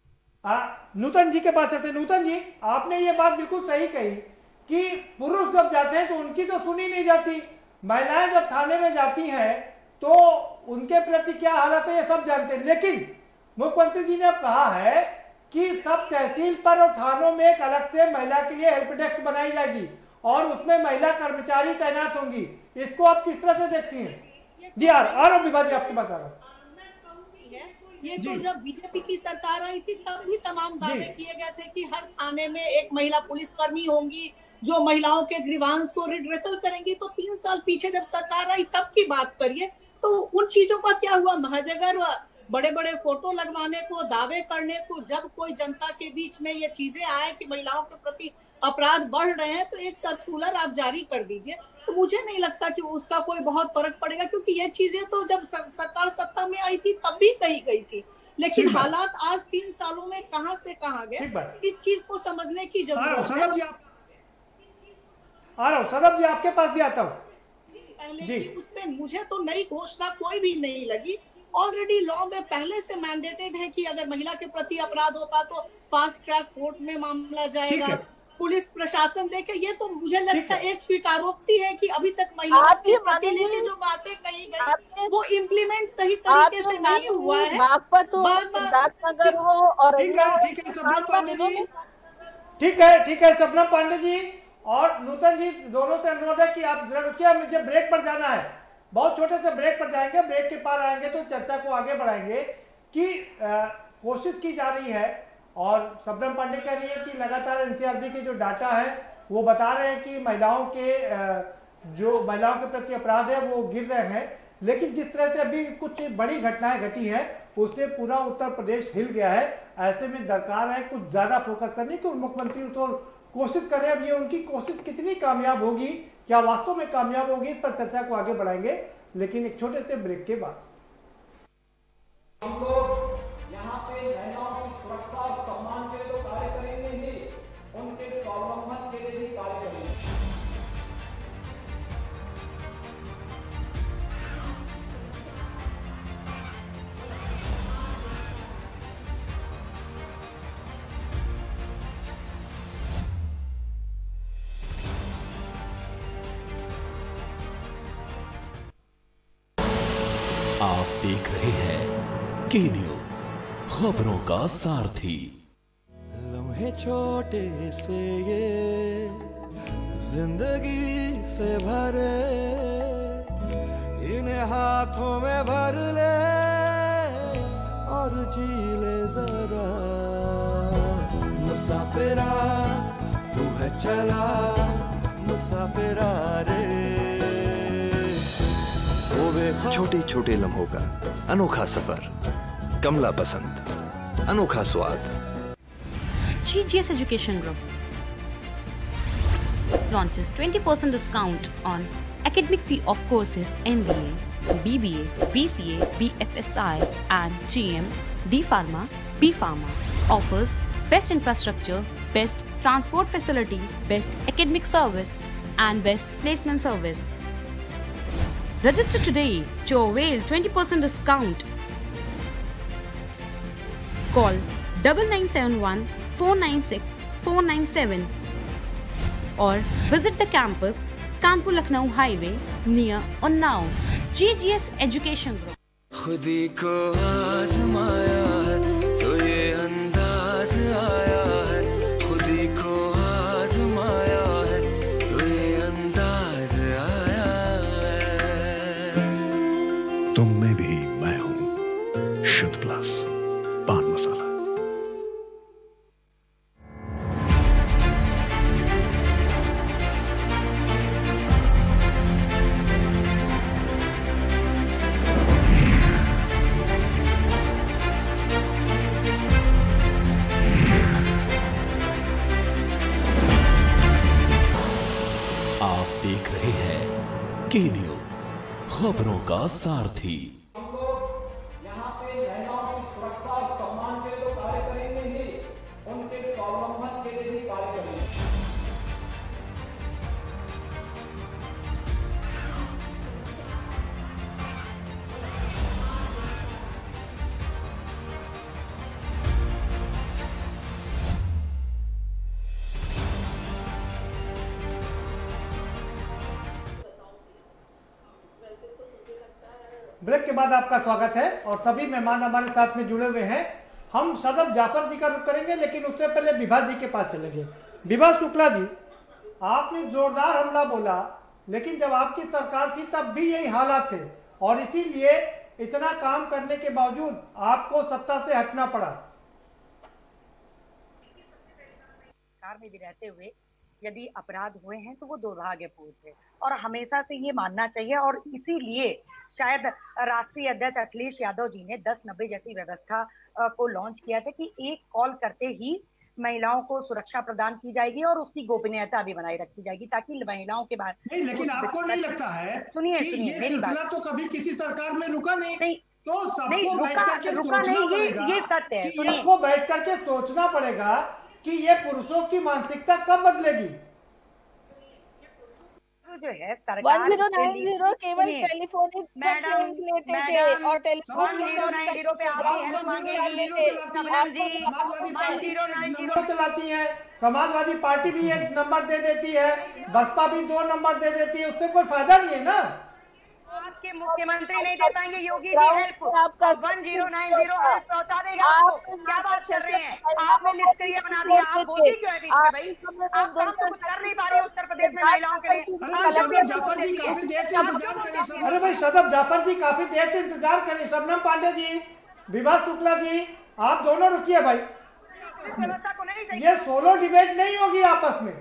नूतन जी के पास चलते। नूतन जी, आपने ये बात बिल्कुल सही कही कि पुरुष जब जाते हैं तो उनकी तो सुनी नहीं जाती, महिलाएं जब थाने में जाती हैं तो उनके प्रति क्या हालत है ये सब जानते हैं। लेकिन मुख्यमंत्री जी ने अब कहा है कि सब तहसील पर और थानों में एक अलग से महिला के लिए हेल्प डेस्क बनाई जाएगी और उसमें महिला कर्मचारी तैनात होंगी। इसको आप किस तरह से देखती हैं? जी आर आर विभा जी आपको बता रहा हूँ। ये तो जब बीजेपी की सरकार आई थी तब भी तमाम दावे किए गए थे कि हर थाने में एक महिला पुलिसकर्मी होंगी जो महिलाओं के ग्रीवांस को रिड्रेसल करेंगी। तो तीन साल पीछे जब सरकार आई तब की बात करिए तो उन चीजों का क्या हुआ? महाजगर बड़े बड़े फोटो लगवाने को, दावे करने को, जब कोई जनता के बीच में ये चीजें आए कि महिलाओं के प्रति अपराध बढ़ रहे हैं तो एक सर्कुलर आप जारी कर दीजिए। तो मुझे नहीं लगता कि उसका कोई बहुत फर्क पड़ेगा, क्योंकि ये चीजें तो जब सरकार सत्ता में आई थी तब भी कही गई थी। लेकिन हालात आज तीन सालों में कहां से कहां गए, इस चीज को समझने की जरूरत है। जी आप आ रहा हूँ सदब जी, आपके पास भी आता हूँ। पहले जी उसमें मुझे तो नई घोषणा कोई भी नहीं लगी। ऑलरेडी लॉ में पहले से मैंडेटेड है कि अगर महिला के प्रति अपराध होता तो फास्ट ट्रैक कोर्ट में मामला जाएगा, पुलिस प्रशासन देखे। ये तो मुझे लगता है एक स्वीकारोक्ति है कि अभी तक महिला के प्रति लेके जो बातें कही गई वो इम्प्लीमेंट सही तरीके से नहीं हुआ है। सिद्धार्थनगर हो और ठीक है ठीक है सपना पांडे जी और नूतन जी दोनों से अनुरोध है कि आप जरा रुकिए, मुझे ब्रेक पर जाना है। बहुत छोटे से ब्रेक पर जाएंगे, ब्रेक के पार आएंगे तो चर्चा को आगे बढ़ाएंगे कि आ, कोशिश की जा रही है और शबनम पांडे कह रही है कि लगातार एनसीआरबी के जो डाटा है वो बता रहे हैं कि महिलाओं के जो महिलाओं के प्रति अपराध है वो गिर रहे हैं। लेकिन जिस तरह से अभी कुछ बड़ी घटनाएं घटी हैं उससे पूरा उत्तर प्रदेश हिल गया है। ऐसे में दरकार है कुछ ज्यादा फोकस करने की। मुख्यमंत्री तो कोशिश कर रहे हैं, अब ये उनकी कोशिश कितनी कामयाब होगी, क्या वास्तव में कामयाब होगी, इस पर चर्चा को आगे बढ़ाएंगे लेकिन एक छोटे से ब्रेक के बाद। हम लोग यहाँ पे महिलाओं की सुरक्षा और सम्मान के लिए तो कार्य करेंगे ही, उनके स्वावलंबन के लिए भी कार्य करेंगे। आप देख रहे हैं के न्यूज, खबरों का सारथी। लम्हे छोटे से ये जिंदगी से भरे, इन्हें हाथों में भर ले और जी ले जरा। मुसाफिरा तू है चला मुसाफिरा रे। छोटे छोटे लम्हों का अनोखा सफर, कमला पसंद, अनोखा स्वाद। G G S Education Group launches twenty percent discount on academic fee of courses M B A, B B A, B C A, B F S I and G M, D Pharma, B Pharma. Offers best infrastructure, best transport facility, best academic service and best placement service. Register today to avail twenty percent discount. Call double nine seven one four nine six four nine seven or visit the campus Kanpur Lucknow Highway near Unnao. G G S Education Group. खुदी को आजमाया है तो ये अंदाज आया है, खुदी को आजमाया है तो ये अंदाज आया है। तुम में भी मैं हूं, शुद्ध प्लस पान मसाला। आप देख रहे हैं के न्यूज, खबरों का सारथी। हम लोग यहाँ पे महिलाओं की सुरक्षा और सम्मान के लिए तो कार्य करेंगे ही, उनके स्वावलंबन के लिए भी कार्य करेंगे। ब्रेक के बाद आपका स्वागत है और सभी मेहमान हमारे साथ में जुड़े हुए हैं। हम सदब जाफर जी का रुख करेंगे, लेकिन उससे पहले विभा जी के पास चलेंगे। विभा शुक्ला जी, आपने जोरदार हमला बोला, लेकिन जब आपकी सरकार थी तब भी यही हालात थे और इसीलिए इतना काम करने के बावजूद आपको सत्ता से हटना पड़ा। सरकार में भी रहते हुए यदि अपराध हुए हैं तो वो दुर्भाग्यपूर्ण थे और हमेशा से ये मानना चाहिए। और इसीलिए शायद राष्ट्रीय अध्यक्ष अखिलेश यादव जी ने दस नब्बे जैसी व्यवस्था को लॉन्च किया था कि एक कॉल करते ही महिलाओं को सुरक्षा प्रदान की जाएगी और उसकी गोपनीयता भी बनाए रखी जाएगी ताकि महिलाओं के बारे नहीं। लेकिन आपको नहीं लगता है सुनिए कि सुनिए ये मेरी बात तो कभी किसी सरकार में रुका नहीं, नहीं तो नहीं सबको बैठ रुका करके रुका सोचना नहीं ये पड़ेगा ये सत्य है। कि सुनिए आपको बैठ करके सोचना पड़ेगा कि ये पुरुषों की मानसिकता कब बदलेगी। जो है सरकार वन जीरो नाइन जीरो केवल टेलीफोनिक मैडम लेते थे और telephone one zero nine zero पे आप ही हेल्प मांगेंगी Shabnam ji one zero nine zero चलाती है, समाजवादी पार्टी भी एक नंबर दे देती है, बसपा भी दो नंबर दे देती है, उससे कोई फायदा नहीं है ना। आपके मुख्यमंत्री नहीं दे पाएंगे Yogi ji help, one zero nine zero help पहुंचा देगा आपको। क्या बात कर रहे हैं, आपने निष्क्रिय बना दिया। आप बोलती क्यों है बीच में भाई? आप काम तो कुछ कर नहीं पा रही उत्तर प्रदेश में महिलाओं के लिए। अरे भाई सदब जाफर जी काफी देर से इंतजार करें। शबनम पांडे जी, विभा शुक्ला जी, आप दोनों रुकिए भाई, ये सोलो डिबेट नहीं होगी आपस में।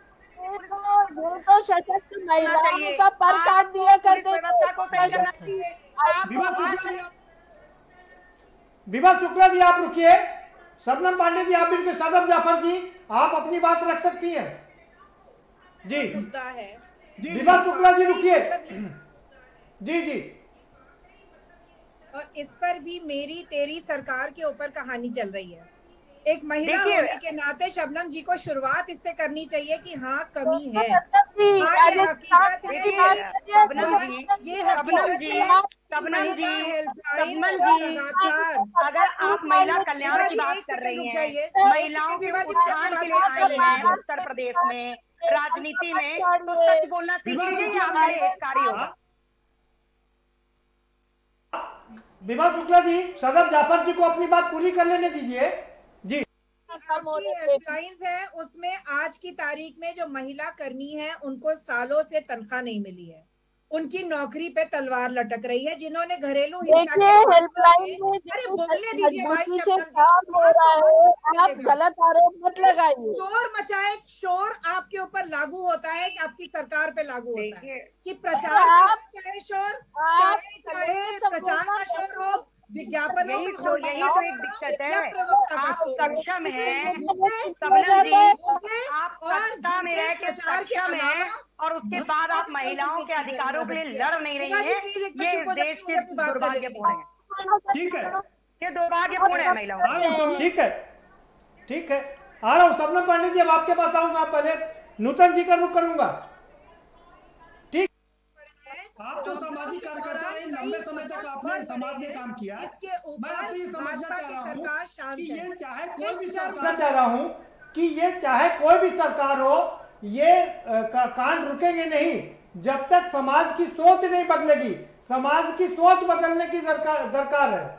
तो सशक्त महिलाओं का पर काट दिया करते विभा शुक्ला जी आप रुकिए, शबनम पांडे जी आप भी रुकिए, सदब जाफर जी आप अपनी बात रख सकती हैं जी। मुद्दा है विभा शुक्ला जी रुकिए जी जी। और इस पर भी मेरी तेरी सरकार के ऊपर कहानी चल रही है। एक महिला होने के नाते शबनम जी को शुरुआत इससे करनी चाहिए कि हाँ कमी है, हाँ ये हकीकत है, ये हकीकत है। शबनम जी शबनम जी अगर आप महिला कल्याण की बात कर रही हैं, महिलाओं के उत्थान के लिए आई हैं उत्तर प्रदेश में राजनीति में, तो सच बोलना सीखिए, आपके हितकारी होगा। विभा शुक्ला जी, सदब जाफर जी को अपनी बात पूरी कर लेने दीजिए जी। हेल्पलाइंस है, उसमें आज की तारीख में जो महिला कर्मी है उनको सालों से तनख्वाह नहीं मिली है, उनकी नौकरी पे तलवार लटक रही है। जिन्होंने घरेलू हिंसा के हेल्पलाइन में अरे बोलने दीजिए भाई, काम हो रहा है, आप गलत आरोप मत लगाइए। शोर मचाए, शोर आपके ऊपर लागू होता है, आपकी सरकार पे लागू होता है कि प्रचार चाहे शोर चाहे चाहे प्रचार का शोर हो, विज्ञापन यही तो यही तो एक दिक्कत है। आप सक्षम हैं शबनम जी, आप सत्ता में रह के सक्षम हैं और उसके बाद आप महिलाओं के अधिकारों के लिए लड़ नहीं रही हैं, ये देश के दुर्भाग्यपूर्ण है। ठीक है, ये दुर्भाग्यपूर्ण है महिलाओं। ठीक है ठीक है, आ रहा हूँ शबनम पांडे जी, अब आपके पास आऊंगा, पहले नूतन जी का रुख करूंगा। ठीक, आप तो सामाजिक कार्यकर्ता रहे, लंबे समय तक आपने समाज में काम किया। मैं आपसे ये समझना चाह रहा हूँ कि ये चाहे कोई भी सरकार चाह रहा हूँ कि ये चाहे कोई भी सरकार हो, ये का, कांड रुकेंगे नहीं जब तक समाज की सोच नहीं बदलेगी। समाज की सोच बदलने की दरकार है।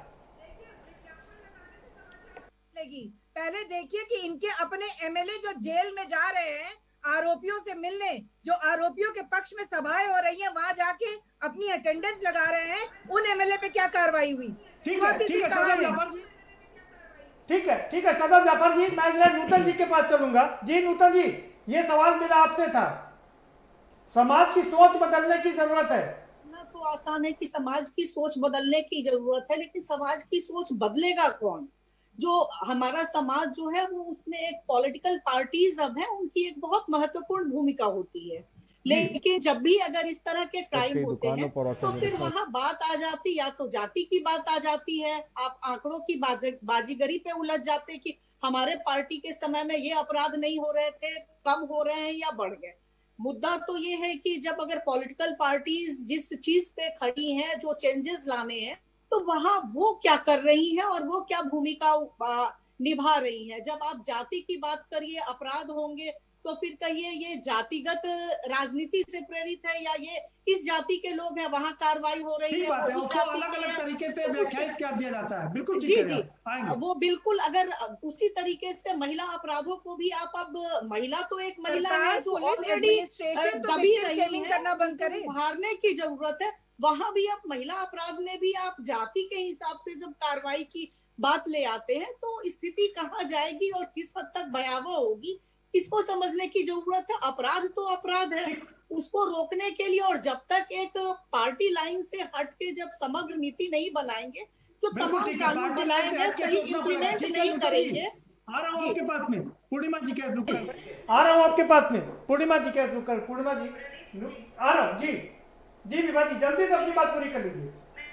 पहले देखिए कि इनके अपने एमएलए जो जेल में जा रहे हैं आरोपियों से मिलने, जो आरोपियों के पक्ष में सभाएं हो रही हैं, वहां जाके अपनी अटेंडेंस लगा रहे हैं, उन एमएलए पे क्या कार्रवाई हुई? ठीक है ठीक है सदर जाफर जी, ठीक है ठीक है सदर जाफर जी, मैं जरा नूतन जी के पास चलूंगा। जी नूतन जी, ये सवाल मेरा आपसे था, समाज की सोच बदलने की जरूरत है ना, तो आसान है कि समाज की सोच बदलने की जरूरत है, लेकिन समाज की सोच बदलेगा कौन? जो हमारा समाज जो है वो उसमें एक पॉलिटिकल पार्टीज अब है, उनकी एक बहुत महत्वपूर्ण भूमिका होती है। लेकिन जब भी अगर इस तरह के क्राइम होते हैं तो फिर वहाँ बात आ जाती, या तो जाति की बात आ जाती है, आप आंकड़ों की बाजीगरी पे उलझ जाते कि हमारे पार्टी के समय में ये अपराध नहीं हो रहे थे, कम हो रहे हैं या बढ़ गए। मुद्दा तो ये है कि जब अगर पॉलिटिकल पार्टीज जिस चीज पे खड़ी हैं, जो चेंजेस लाने हैं, तो वहां वो क्या कर रही हैं और वो क्या भूमिका निभा रही हैं। जब आप जाति की बात करिए, अपराध होंगे, तो फिर कहिए ये जातिगत राजनीति से प्रेरित है या ये इस जाति के लोग हैं, वहाँ कार्रवाई हो रही है, बात है, उस उसको जाति अलग के अलग तरीके से तो व्याख्यायित कर दिया जाता है। बिल्कुल जी ठीक जी है, वो बिल्कुल, अगर उसी तरीके से महिला अपराधों को भी आप, अब महिला तो एक महिला है जो ऑलरेडी दबी रही है, करना बंद करें, उभारने की जरूरत है। वहां भी अब महिला अपराध में भी आप जाति के हिसाब से जब कार्रवाई की बात ले आते हैं तो स्थिति कहाँ जाएगी और किस हद तक भयावह होगी, इसको समझने की जरूरत है। अपराध तो अपराध है, उसको रोकने के लिए, और जब तक एक पार्टी लाइन से हट के जब समग्र नीति नहीं बनाएंगे, जो तमाम कानून बनाए गए सही इम्प्लीमेंट नहीं करेंगे। आ रहा हूँ आपके पास में, पूर्णिमा जी के रुक आ रहा हूँ आपके पास में, पूर्णिमा जी के रुक पूर्णिमा जी आ रहा हूँ जी जी विभा जी, जल्दी से अपनी बात पूरी कर लीजिए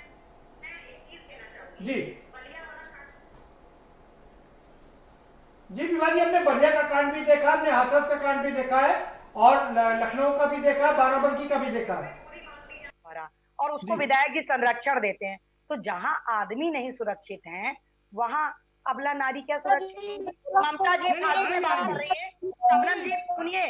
जी जी विभा जी। हमने बलिया का कांड भी देखा, हमने हाथरस का कांड भी देखा है, और लखनऊ का भी देखा है, बाराबंकी का भी देखा है, और उसको विधायक जी संरक्षण देते हैं। तो जहां आदमी नहीं सुरक्षित हैं, वहां अबला नारी क्या सुरक्षित? ममता जी बात कर रही है, सबरन जी सुनिए।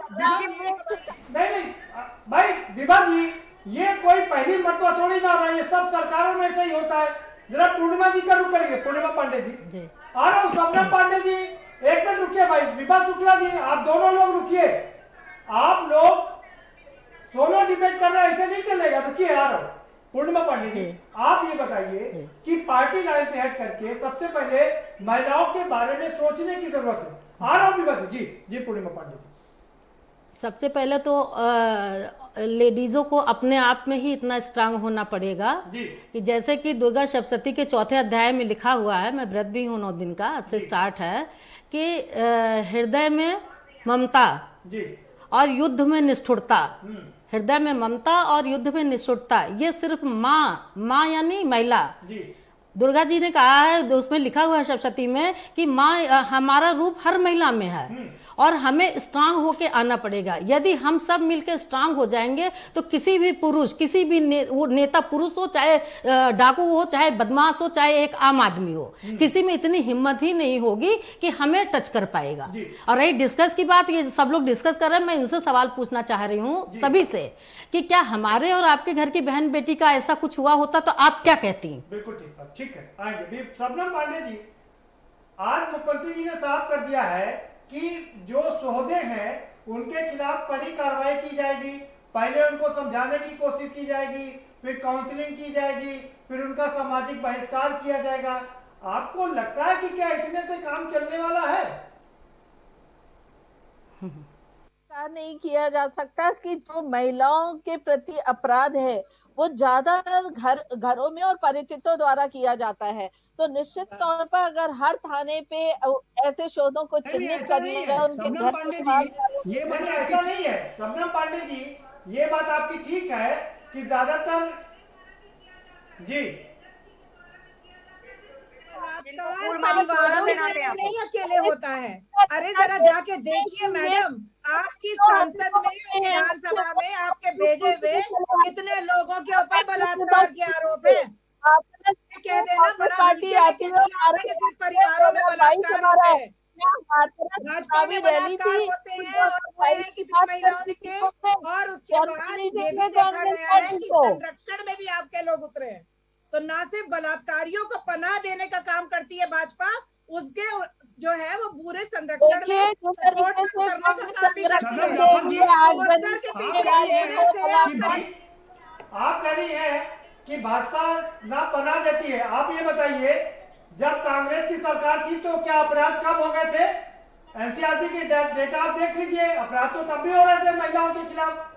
नहीं नहीं भाई विभा जी, ये कोई पहली मरतबा थोड़ी ना रहा है, ये सब सरकारों में से ही होता है। जरा पूर्णिमा जी का रुक करेंगे, पूर्णिमा पांडे जी आ रहा हूँ, सबरन पांडे जी एक मिनट रुकिए भाई, विभा शुक्ला जी आप दोनों लोग रुकिए, आप लोग सोलो डिबेट कर रहे हैं, ऐसे नहीं चलेगा, रुकिए आ रहा हूँ। पूर्णिमा पांडे जी आप ये बताइए कि पार्टी लाइन से हट करके सबसे पहले महिलाओं के बारे में सोचने की जरूरत है। आ रहा हूँ विभा जी जी पूर्णिमा पांडे जी। सबसे पहले तो लेडीज़ों को अपने आप में ही इतना स्ट्रांग होना पड़ेगा कि जैसे कि दुर्गा सप्तशती के चौथे अध्याय में लिखा हुआ है, मैं व्रत भी हूँ नौ दिन का, से स्टार्ट है कि हृदय में ममता और युद्ध में निष्ठुरता, हृदय में ममता और युद्ध में निष्ठुरता, ये सिर्फ माँ माँ यानी महिला, दुर्गा जी ने कहा है, उसमें लिखा हुआ है सप्तशती में कि माँ हमारा रूप हर महिला में है और हमें स्ट्रांग होके आना पड़ेगा। यदि हम सब मिलकर स्ट्रांग हो जाएंगे तो किसी भी पुरुष, किसी भी ने, वो नेता पुरुष हो, चाहे डाकू हो, चाहे बदमाश हो, चाहे एक आम आदमी हो, किसी में इतनी हिम्मत ही नहीं होगी कि हमें टच कर पाएगा। और रही डिस्कस की बात, ये सब लोग डिस्कस कर रहे हैं, मैं इनसे सवाल पूछना चाह रही हूँ सभी से कि क्या हमारे और आपके घर की बहन बेटी का ऐसा कुछ हुआ होता तो आप क्या कहती? बिल्कुल ठीक है, ठीक है आएंगे। सबरन पांडे जी, आज मुख्यमंत्री जी ने साफ कर दिया है कि जो सोहदे हैं उनके खिलाफ कड़ी कार्रवाई की जाएगी। पहले उनको समझाने की कोशिश की जाएगी, फिर काउंसलिंग की जाएगी, फिर उनका सामाजिक बहिष्कार किया जाएगा। आपको लगता है कि क्या इतने से काम चलने वाला है? नहीं किया जा सकता कि जो महिलाओं के प्रति अपराध है वो ज्यादातर घर घरों में और परिचितों द्वारा किया जाता है। तो निश्चित तौर पर अगर हर थाने पे ऐसे शोधों को चिन्हित कर लिया जाए, उनके घर ये बात ऐसा नहीं है सबरन पांडे जी, ये बात आपकी ठीक है कि ज्यादातर जी परिवारों में नहीं अकेले होता है। अरे जरा जाके देखिए मैडम, आपकी संसद में, विधानसभा में आपके भेजे हुए कितने लोगों के ऊपर बलात्कार के आरोप है। कह देना बड़ा पार्टी आती है, परिवारों में बलात्कार होते हैं, भाजपा में बलात्कार होते हैं और वो है कितनी महिलाओं के, और उसके बाद ये भी देखा गया है कि संरक्षण में भी आपके लोग उतरे हैं। तो ना सिर्फ बलात्कारियों को पनाह देने का काम करती है भाजपा, उसके जो है वो पूरे संरक्षण में सपोर्ट करने का काम भी करती है। आप कह रही है कि भाजपा ना पनाह देती है। आप ये बताइए, जब कांग्रेस की सरकार थी तो क्या अपराध कम हो गए थे? एनसीआरबी की डेटा आप देख लीजिए, अपराध तो तब भी हो रहे थे महिलाओं के खिलाफ।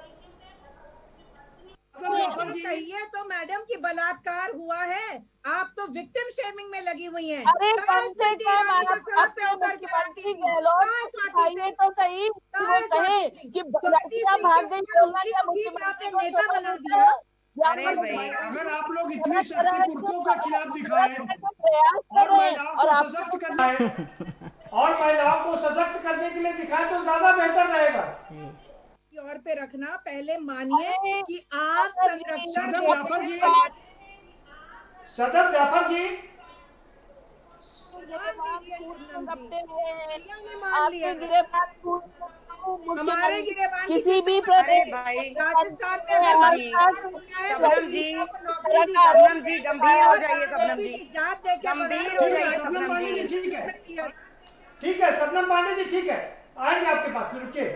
कहिए तो मैडम की बलात्कार हुआ है, आप तो विक्टिम शेमिंग में लगी हुई हैं। अरे कम से कम मुख्यमंत्री गहलोत आइए तो सही, वो कहे कि लड़कियां भाग गई, मुख्यमंत्री नेता बना दिया। अगर आप लोग इतनी शक्ति पुरुषों के खिलाफ दिखाएं और महिलाओं को सशक्त करना और महिलाओं को सशक्त करने के लिए दिखाएं तो ज्यादा बेहतर रहेगा। और पे रखना, पहले मानिए कि आप संरक्षण जाफर जी, सदर जाफर जी आपके गिरेबान हमारे गिरेबान किसी भी प्रदेश राजस्थान में सबनम जी सबनम जी गंभीर हो जाइए, सबनम जी गंभीर हो जाइए सबनम जी। ठीक है ठीक है सबनम पांडे जी, ठीक है आएंगे आपके पास, रुकिए।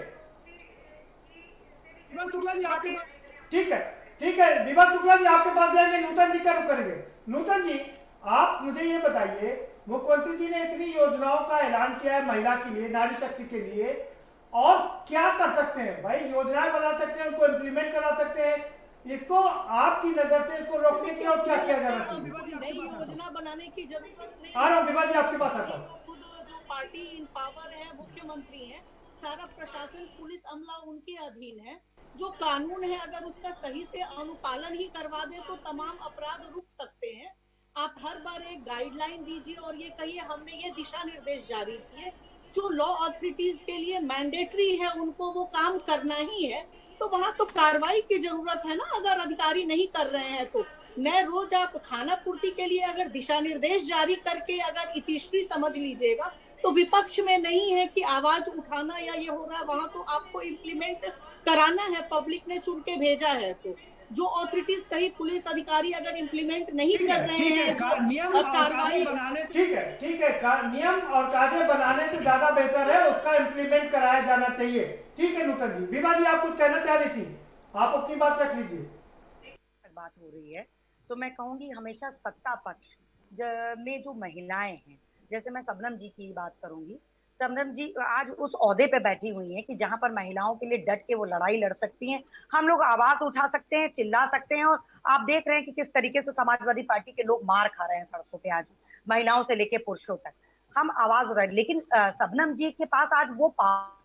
ठीक है ठीक है विभा शुक्ला जी आपके पास जाएंगे, नूतन जी का रुख करेंगे। नूतन जी आप मुझे ये बताइए, मुख्यमंत्री जी ने इतनी योजनाओं का ऐलान किया है महिला के लिए, नारी शक्ति के लिए, और क्या कर सकते हैं भाई? योजनाएं बना सकते हैं, उनको इम्प्लीमेंट करा सकते हैं, इसको आपकी नजर से इसको रोकने के लिए और क्या किया जाना चाहिए? नई योजना बनाने की जरूरत नहीं। आ रहा हूँ विभा जी आपके पास आता हूँ। खुद जो पार्टी इन पावर है, मुख्यमंत्री है, सारा प्रशासन पुलिस अमला उनके अधीन है। जो कानून है अगर उसका सही से अनुपालन ही करवा दे तो तमाम अपराध रुक सकते हैं। आप हर बार एक गाइडलाइन दीजिए और ये कहिए हमने ये दिशा निर्देश जारी किए, जो लॉ अथॉरिटीज के लिए मैंडेटरी है उनको वो काम करना ही है, तो वहाँ तो कार्रवाई की जरूरत है ना। अगर अधिकारी नहीं कर रहे हैं तो न रोज आप खाना पूर्ति के लिए अगर दिशा निर्देश जारी करके अगर इतिश्री समझ लीजिएगा तो विपक्ष में नहीं है कि आवाज उठाना या ये हो रहा है, वहां तो आपको इम्प्लीमेंट कराना है, पब्लिक ने चुन के भेजा है। तो जो अथॉरिटीज सही पुलिस अधिकारी अगर इम्प्लीमेंट नहीं कर रहे हैं कार्रवाई, ठीक है ठीक है नियम और कायदे बनाने से ज्यादा बेहतर है उसका इम्प्लीमेंट कराया जाना चाहिए। ठीक है नूतन जी, विभा जी आप कुछ कहना चाह रही थी, आप अपनी बात रख लीजिए। बात हो रही है तो मैं कहूंगी हमेशा सत्ता पक्ष में जो महिलाएं हैं, जैसे मैं सबनम जी की बात करूंगी, सबनम जी आज उस ओहदे पे बैठी हुई हैं कि जहां पर महिलाओं के लिए डट के वो लड़ाई लड़ सकती हैं, हम लोग आवाज उठा सकते हैं, चिल्ला सकते हैं। और आप देख रहे हैं कि किस तरीके से समाजवादी पार्टी के लोग मार खा रहे हैं सड़कों पे आज, महिलाओं से लेके पुरुषों तक। हम आवाज उठा, लेकिन सबनम जी के पास आज वो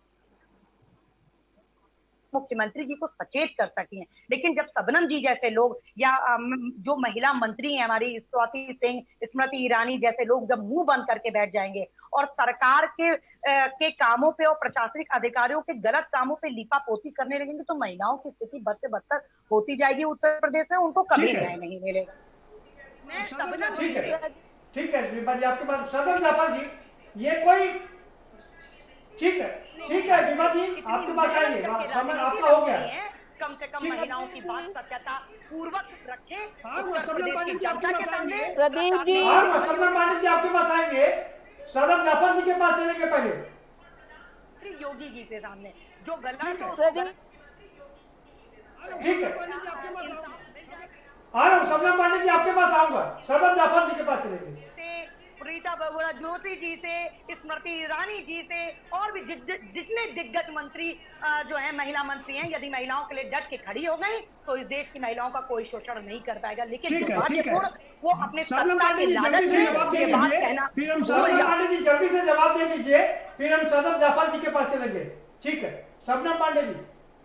मुख्यमंत्री जी को सचेत कर सकी हैं। लेकिन जब सबनम जी जैसे लोग या जो महिला मंत्री हैं हमारी स्वाति सिंह, स्मृति ईरानी जैसे लोग जब मुंह बंद करके बैठ जाएंगे और सरकार के के कामों पे और प्रशासनिक अधिकारियों के गलत कामों पे लीपापोती करने लगेंगे तो महिलाओं की स्थिति बद से बदतर होती जाएगी उत्तर प्रदेश में, उनको कभी न्याय नहीं मिलेगा। मैं सबनम ठीक है ठीक है विभा जी आपके पास। सदर जाफर जी ये कोई ठीक है ठीक है विभा जी आपके पास आएंगे, समय आपका हो गया। कम से कम महिलाओं की बात सत्यता पूर्वक रखें। प्रदीप जी सलमान पांडे जी आपके पास आएंगे, सदर जाफर जी के पास चलेंगे पहले। श्री योगी जी के सामने जो गलत ठीक है आ रहा हूँ, सलमान पांडे जी आपके पास आऊंगा, सदर जाफर जी के पास चलेंगे। रीता बहुगुणा ज्योति जी से, स्मृति ईरानी जी से और भी जितने दिग्गज मंत्री जो हैं, महिला मंत्री हैं, यदि महिलाओं के लिए डट के खड़ी हो गई तो इस देश की महिलाओं का कोई शोषण नहीं कर पाएगा। लेकिन दुर्भाग्यपूर्ण वो अपने सत्ता के लालच में ये बात कहना। फिर हम सबनम पांडे जी जल्दी से जवाब दे दीजिए, फिर हम सदर जाफर जी के पास चलेंगे। ठीक है सबनम पांडे जी।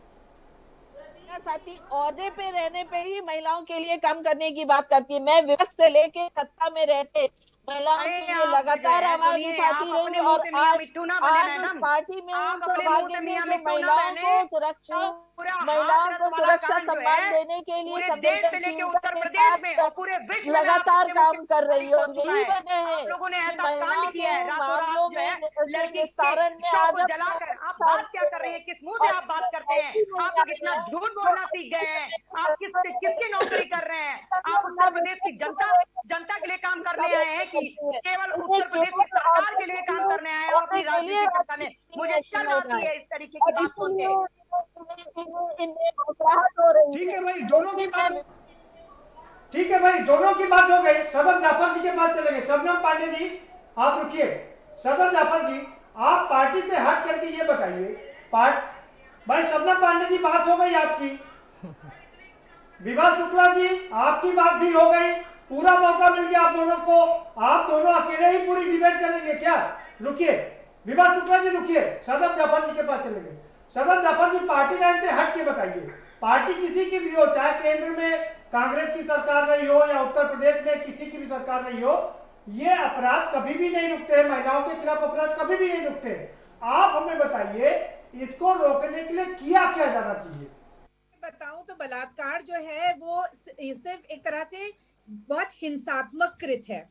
साथी ओहदे पे रहने पे ही महिलाओं के लिए काम करने की बात करती है। मैं विपक्ष से लेके सत्ता में रहते महिलाओं के लिए लगातार आवाज उठाती रही और आज आज पार्टी में सौभाग्य में जो महिलाओं को सुरक्षा महिलाओं को सुरक्षा सम्मान देने के लिए संवेदनशीलता के साथ लगातार काम कर रही है। और यही वजह है कि महिलाओं के मामलों में निस्तारण में आज आप बात क्या कर रही है, किस मुंह से आप बात करते हैं? आप कितना झूठ बोलना सीख गए हैं, आप किस किसकी नौकरी कर रहे हैं? आप उत्तर प्रदेश की जनता जनता के लिए काम करने आए हैं कि केवल उत्तर प्रदेश की सरकार के लिए काम करने आए हैं और अपनी राजनीति करता नहीं? मुझे शर्म आती है इस तरीके की बात सुन के। ठीक है भाई दोनों की बात ठीक है भाई दोनों की बात हो गई। सदर जाफर जी के पास चलेंगे। सबनम पांडे जी आप रुकिए। सदर जाफर जी आप पार्टी से हट करके ये बताइए, पार्ट भाई सबनम पांडे जी बात हो गई आपकी, विभा शुक्ला जी आपकी बात भी हो गई, पूरा मौका मिल गया आप दोनों को, आप दोनों अकेले ही पूरी डिबेट करेंगे क्या? रुकिए विभा शुक्ला जी रुकिए, सदर जाफर जी के पास चलेंगे। सदर जाफर जी पार्टी लाइन से हट के बताइए, पार्टी किसी की भी हो, चाहे केंद्र में कांग्रेस की सरकार रही हो या उत्तर प्रदेश में किसी की भी सरकार रही हो, ये अपराध कभी भी नहीं रुकते हैं, महिलाओं के खिलाफ अपराध कभी भी नहीं रुकते। आप हमें बताइए इसको रोकने के लिए किया क्या जाना चाहिए? बताऊं तो बलात्कार जो है वो सिर्फ एक तरह से बहुत हिंसात्मक कृत है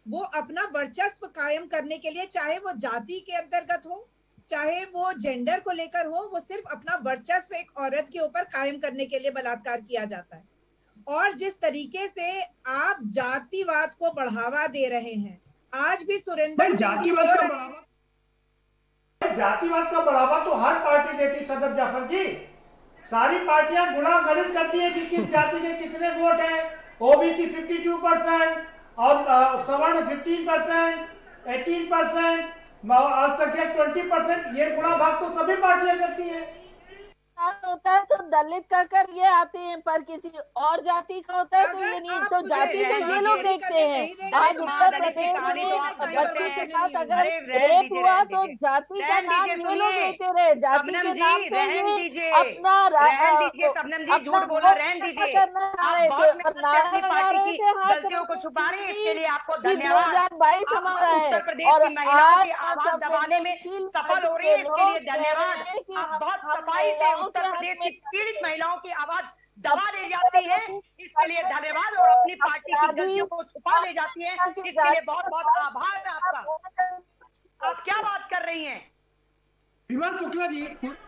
वो अपना वर्चस्व कायम करने के लिए, चाहे वो जाति के अंतर्गत हो, चाहे वो जेंडर को लेकर हो, वो सिर्फ अपना वर्चस्व एक औरत के ऊपर कायम करने के लिए बलात्कार किया जाता है। और जिस तरीके से आप जातिवाद को बढ़ावा दे रहे हैं, आज भी सुरेंद्र जातिवाद का बढ़ावा जातिवाद का बढ़ावा तो हर पार्टी देती सदर जाफर जी। सारी पार्टियां गुणा गणित करती है कि किस जाति के कितने वोट हैं। ओबीसी बावन परसेंट और सवर्ण फिफ्टीन परसेंट, एटीन परसेंट, अल्पसंख्यक बीस परसेंट, ये गुणा भाग तो सभी पार्टियां करती हैं। होता है तो दलित का कर ये आते हैं, पर किसी और जाति का होता है तो ये नहीं। तो जाति तो ये लोग देखते हैं। आज उत्तर प्रदेश में बच्चे के साथ अगर रेप हुआ तो जाति का नाम ये लोग लेते रहे, जाति के नाम पे ये अपना झूठ बोला रहने दीजिए। करना चाह रहे थे और नारा लगा रहे थे गलतियों को छुपाने इसके लिए आपको दो हजार बाईस हमारा है और आज आवाज दबाने में सफल हो रही है, इसके लिए धन्यवाद। आप बहुत सफाई से उत्तर प्रदेश की पीड़ित महिलाओं की आवाज दबा ले जाती है, इसके लिए धन्यवाद। और अपनी पार्टी की गलतियों को छुपा ले जाती है, इसके लिए बहुत बहुत आभार है आपका। आप क्या बात कर रही हैं? विभाग शुक्ला जी,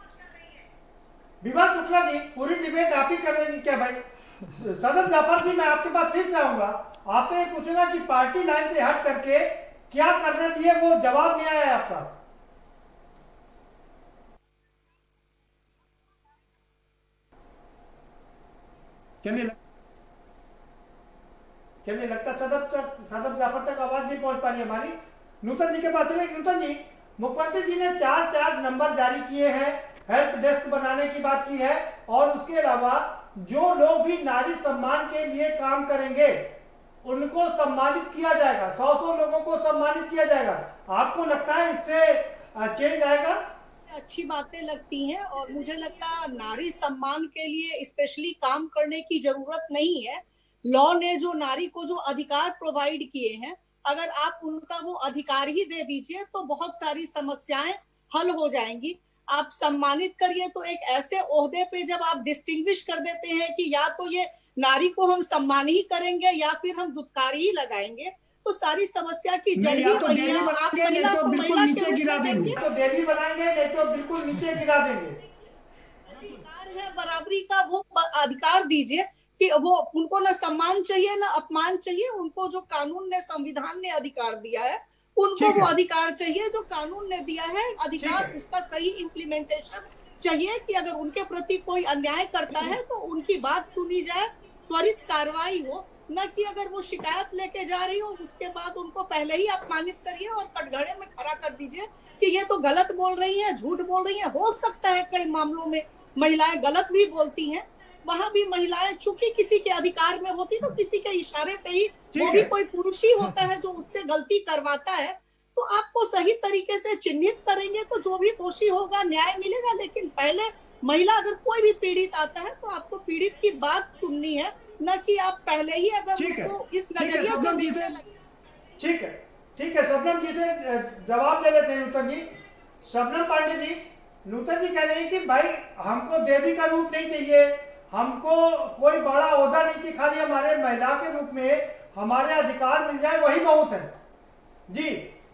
विभाग शुक्ला जी, पूरी डिबेट आप ही कर रहे हैं क्या भाई? सदर जाफर जी, मैं आपके पास फिर जाऊंगा, आपसे ये पूछूंगा कि पार्टी लाइन से हट करके क्या करना चाहिए, वो जवाब नहीं आया है आपका। चलिए चलिए लगता सदर तक सदर जाफर तक आवाज नहीं पहुंच पा रही हमारी। नूतन जी के पास चले। नूतन जी, मुख्यमंत्री जी ने चार चार नंबर जारी किए हैं, हेल्प डेस्क बनाने की बात की है और उसके अलावा जो लोग भी नारी सम्मान के लिए काम करेंगे उनको सम्मानित किया जाएगा, सौ सौ लोगों को सम्मानित किया जाएगा। आपको लगता है इससे चेंज आएगा? अच्छी बातें लगती हैं और मुझे लगता है नारी सम्मान के लिए स्पेशली काम करने की जरूरत नहीं है। लॉ ने जो नारी को जो अधिकार प्रोवाइड किए हैं, अगर आप उनका वो अधिकार ही दे दीजिए तो बहुत सारी समस्याएं हल हो जाएंगी। आप सम्मानित करिए तो एक ऐसे ओहदे पे जब आप डिस्टिंग्विश कर देते हैं कि या तो ये नारी को हम सम्मान ही करेंगे या फिर हम दुत्कारी ही लगाएंगे, तो सारी समस्या की जड़ ही वही है। आप महिला को महिला के नीचे देंगे तो देवी बनाएंगे, नहीं तो बिल्कुल नीचे गिरा देंगे। अधिकार है बराबरी का, वो अधिकार दीजिए कि वो उनको ना सम्मान चाहिए ना अपमान चाहिए। उनको जो कानून ने संविधान ने अधिकार दिया है उनको वो अधिकार चाहिए जो कानून ने दिया है अधिकार, उसका सही इम्प्लीमेंटेशन चाहिए कि अगर उनके प्रति कोई अन्याय करता है तो उनकी बात सुनी जाए, त्वरित कार्रवाई हो, न कि अगर वो शिकायत लेके जा रही हो उसके बाद उनको पहले ही अपमानित करिए और कटघरे में खड़ा कर दीजिए कि ये तो गलत बोल रही है, झूठ बोल रही है। हो सकता है कई मामलों में महिलाएं गलत भी बोलती हैं, वहां भी महिलाएं चूंकि किसी के अधिकार में होती तो किसी के इशारे पे ही, वो भी कोई पुरुष ही होता है जो उससे गलती करवाता है, तो आपको सही तरीके से चिन्हित करेंगे तो जो भी दोषी होगा न्याय मिलेगा। लेकिन पहले महिला अगर कोई भी पीड़ित आता है तो आपको पीड़ित की बात सुननी है, न कि आप पहले ही अगर उसको इस नजरिए से देखने लगे। ठीक है, ठीक है, शबनम जी से जवाब ले लेते हैं। नूतन जी, शबनम पांडे जी, नूतन जी कह रहे हैं कि भाई हमको देवी का रूप नहीं चाहिए, हमको कोई बड़ा ओहदा नहीं चाहिए, खाली हमारे महिला के रूप में हमारे अधिकार मिल जाए वही बहुत है। जी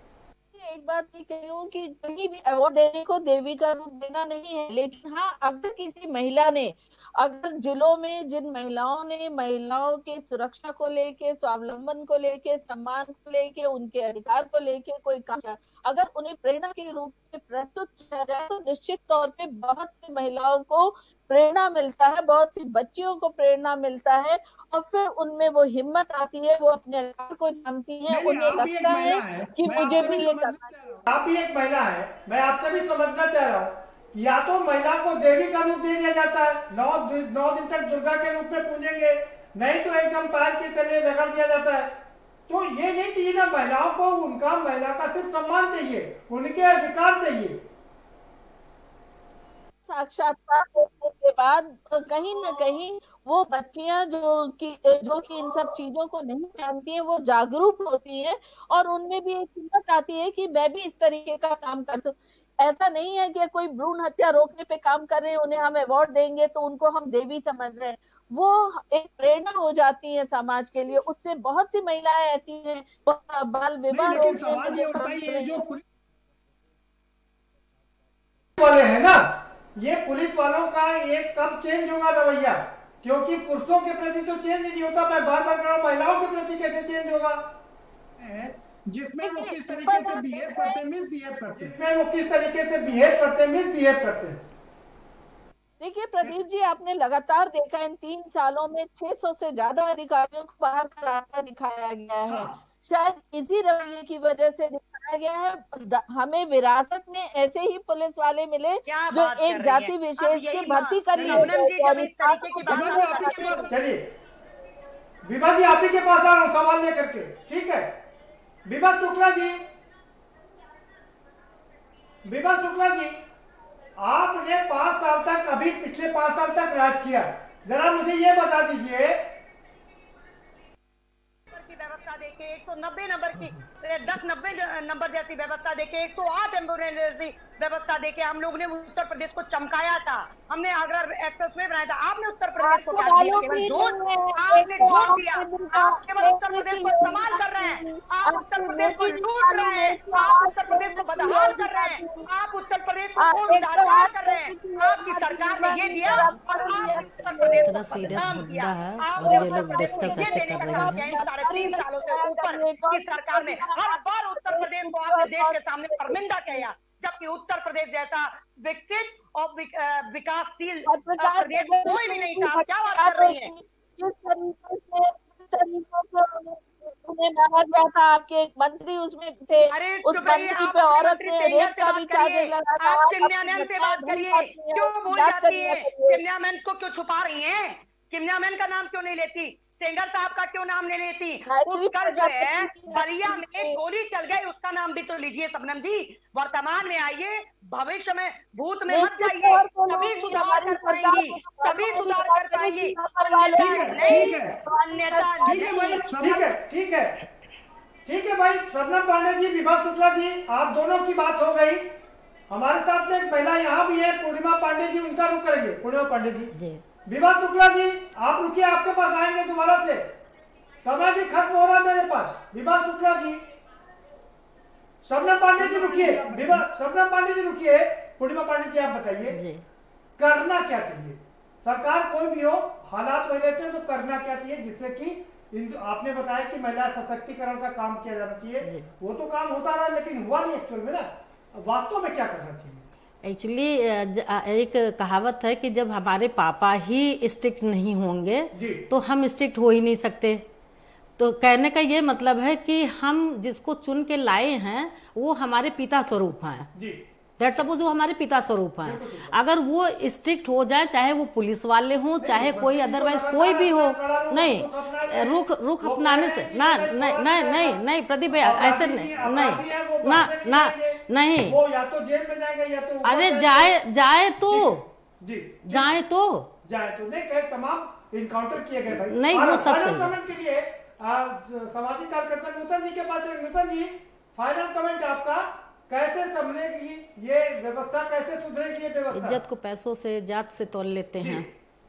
एक बात ये कह रही हूँ कि कहीं भी अवार्ड देने को देवी का रूप देना नहीं है, लेकिन हाँ अगर किसी महिला ने, अगर जिलों में जिन महिलाओं ने महिलाओं के सुरक्षा को लेके, स्वावलंबन को लेके, सम्मान को लेके, उनके अधिकार को लेके कोई काम किया, अगर उन्हें प्रेरणा के रूप में प्रस्तुत किया जाए तो निश्चित तौर पे बहुत सी महिलाओं को प्रेरणा मिलता है, बहुत सी बच्चियों को प्रेरणा मिलता है और फिर उनमें वो हिम्मत आती है, वो अपने अधिकार को जानती है, उन्हें लगता है, है कि मुझे भी ये करना है। आप भी एक महिला है, मैं आपसे भी समझना चाह रहा हूँ, या तो महिला को देवी का रूप दे दिया जाता है, नौ नौ दिन तक दुर्गा के रूप में पूजेंगे, नहीं तो एकदम पैर के तले रगड़ दिया जाता है। तो ये नहीं चाहिए ना, महिलाओं को उनका महिला का सिर्फ सम्मान चाहिए, उनके अधिकार चाहिए। साक्षात्कार होने के बाद कहीं ना कहीं वो बच्चियां जो कि जो कि इन सब चीजों को नहीं जानती हैं, वो जागरूक होती हैं और उनमें भी एक हिम्मत आती है कि मैं भी इस तरीके का काम कर सकूं। ऐसा नहीं है कि कोई भ्रूण हत्या रोकने पे काम कर रहे हैं, उन्हें हम अवार्ड देंगे तो उनको हम देवी समझ रहे हैं। वो एक प्रेरणा हो जाती है समाज के लिए। उससे बहुत सी महिलाएं ऐसी हैं बाल विवाह वाले हैं ना, ये पुलिस वालों का ये कब चेंज होगा रवैया? क्योंकि पुरुषों के प्रति तो चेंज नहीं होता, मैं बार बार कह रहा हूँ, महिलाओं के प्रति कैसे चेंज होगा? जिसमें वो किस तरीके से बिहेव करते मिसबिहेव करते जिसमें वो किस तरीके से बिहेव करते मिसबिहेव करते देखिए प्रदीप जी, आपने लगातार देखा इन तीन सालों में छह सौ से ज्यादा अधिकारियों को बाहर का रास्ता दिखाया गया है। शायद इसी रवैये की वजह से दिखाया गया है। हमें विरासत में ऐसे ही पुलिस वाले मिले जो एक जाति विशेष की भर्ती कर लिए। चलिए विभा जी, आप ही के पास आ रहा हूँ सवाल लेकर के, ठीक है? विभा शुक्ला जी, विभा शुक्ला जी, आपने पांच साल तक, अभी पिछले पांच साल तक राज किया, जरा मुझे ये बता दीजिए की व्यवस्था देके एक सौ नब्बे नंबर की दस नब्बे नंबर जैसी व्यवस्था देके एक सौ आठ एम्बुलेंस जैसी व्यवस्था देके हम लोग ने उत्तर प्रदेश को चमकाया था। हमने आगरा एक्सप्रेस वे बनाया था। आपने उत्तर प्रदेश को क्या दिया? केवल झूठ, आपने झूठ दिया। आप केवल उत्तर प्रदेश को इस्तेमाल कर रहे हैं, आप उत्तर प्रदेश को लूट रहे हैं, आप उत्तर प्रदेश को बदहाल कर रहे हैं, आप उत्तर प्रदेश को उजागर कर रहे हैं। आपकी सरकार ने ये दिया और आप उत्तर प्रदेश को बदनाम किया। और ये लोग डिस्कस ऐसे कर रहे हैं। साढ़े तीन सालों से ऊपर की सरकार ने हर बार उत्तर प्रदेश को आपने देश के सामने शर्मिंदा किया, जबकि उत्तर प्रदेश जैसा विकसित और विकासशील प्रदेश कोई भी नहीं था। क्या बात कर रही है? किस तरीके से तरीकों से उन्हें माना गया था? आपके एक मंत्री उसमें थे, उस मंत्री पे औरत ने रेप का भी चार्ज लगा था। आप चिमनिया मैन से बात करिए, क्यों भूल जाती है? चिमनिया मैन को क्यों छुपा रही है? चिमनिया मैन का नाम क्यों नहीं लेती? सेंगर साहब का क्यों नाम नहीं लेती? उस कल जो है बलिया में गोली चल गई, उसका नाम भी तो लीजिए शबनम जी। वर्तमान में आइए, भविष्य में भूत में मत जाइए, तभी सुधार कर पाएंगी, तभी सुधार कर पाएंगी। अन्यथा ठीक है भाई, ठीक है ठीक है ठीक है भाई। शबनम पांडे जी, विभा शुक्ला जी, आप दोनों की बात हो गई। हमारे साथ में एक महिला यहाँ भी है, पूर्णिमा पांडे जी, उनका रुख करेंगे। पूर्णिमा पांडे जी, विभा शुक्ला जी आप रुकिए, आपके पास आएंगे दोबारा से, समय भी खत्म हो रहा है मेरे पास। विभा शुक्ला जी, शबनम पांडे जी रुकिए, विभा शबनम पांडे जी रुकिए, पूर्णिमा पांडे जी आप बताइए करना क्या चाहिए? सरकार कोई भी हो, हालात वही रहते हैं, तो करना क्या चाहिए जिससे कि आपने बताया कि महिला सशक्तिकरण का काम किया जाना चाहिए, वो तो काम होता रहा लेकिन हुआ नहीं एक्चुअल में ना, वास्तव में क्या करना चाहिए? एक्चुअली एक कहावत है कि जब हमारे पापा ही स्ट्रिक्ट नहीं होंगे तो हम स्ट्रिक्ट हो ही नहीं सकते। तो कहने का ये मतलब है कि हम जिसको चुन के लाए हैं वो हमारे पिता स्वरूप हैं, दैट सपोज वो हमारे पिता स्वरूप हैं। अगर वो स्ट्रिक्ट हो जाए, चाहे वो पुलिस वाले हों, चाहे कोई अदरवाइज कोई भी हो, नहीं रुख रुख अपनाने से ना, नहीं नहीं नहीं नहीं प्रदीप भैया ऐसे नहीं नहीं ना ना नहीं, वो या तो जेल में जाएगा या तो अरे जाए जाए तो जाए तो जाए तो नहीं कहे तमाम इनकाउंटर किए गए भाई, नहीं वो सब सही कमेंट के लिए सामाजिक कार्यकर्ता नूतन जी के पास। नूतन जी, फाइनल कमेंट आपका, कैसे संभलेगी ये व्यवस्था, कैसे सुधरेगी ये व्यवस्था? इज्जत को पैसों से, जात से तोल लेते हैं।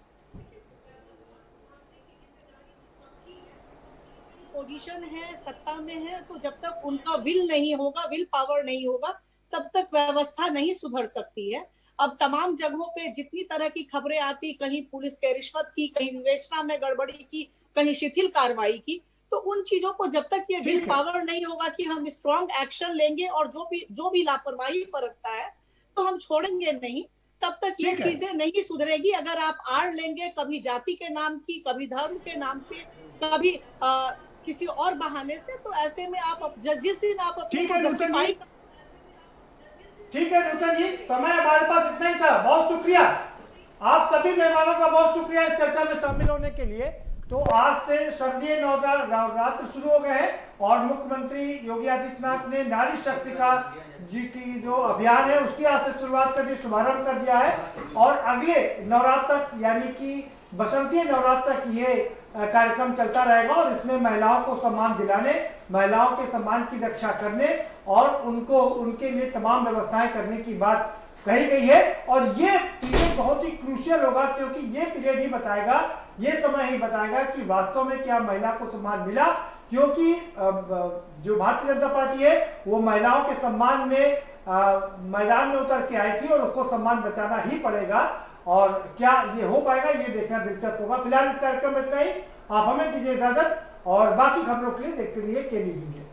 पोजीशन है, सत्ता में है, तो जब तक उनका विल नहीं होगा, विल पावर नहीं होगा, तब तक व्यवस्था नहीं सुधर सकती है। अब तमाम जगहों पे जितनी तरह की खबरें आती, कहीं पुलिस के रिश्वत की, कहीं विवेचना में गड़बड़ी की, कहीं शिथिल कार्रवाई की, तो उन चीजों को जब तक ये विल पावर नहीं होगा कि हम स्ट्रॉन्ग एक्शन लेंगे और जो भी जो भी लापरवाही बरतता है तो हम छोड़ेंगे नहीं, तब तक ये चीजें नहीं सुधरेगी। अगर आप आड़ लेंगे कभी जाति के नाम की, कभी धर्म के नाम पे, कभी आ, किसी और बहाने से, तो ऐसे में आप जिस दिन आप अपने को जस्टिफाई। ठीक है नूतन जी, समय हमारे पास इतना ही था। बहुत शुक्रिया आप सभी मेहमानों का, बहुत शुक्रिया इस चर्चा में शामिल होने के लिए। तो आज से शारदीय नवरात्र शुरू हो गए हैं और मुख्यमंत्री योगी आदित्यनाथ ने नारी शक्ति का जी की जो अभियान है उसकी आज से शुरुआत कर दी, शुभारंभ कर दिया है। और अगले नवरात्र तक यानी कि बसंतीय नवरात्र तक ये कार्यक्रम चलता रहेगा और इसमें महिलाओं को सम्मान दिलाने, महिलाओं के सम्मान की रक्षा करने और उनको उनके लिए तमाम व्यवस्थाएं करने की बात कही गई है। और ये पीरियड बहुत ही क्रूशियल होगा, क्योंकि ये पीरियड ही बताएगा, ये समय ही बताएगा कि वास्तव में क्या महिला को सम्मान मिला। क्योंकि जो भारतीय जनता पार्टी है वो महिलाओं के सम्मान में मैदान में उतर के आई थी और उसको सम्मान बचाना ही पड़ेगा। और क्या ये हो पाएगा, ये देखना दिलचस्प होगा। फिलहाल इस कार्यक्रम में इतना ही। आप हमें दीजिए इजाजत और बाकी खबरों के लिए देखते रहिए के न्यूज़ इंडिया।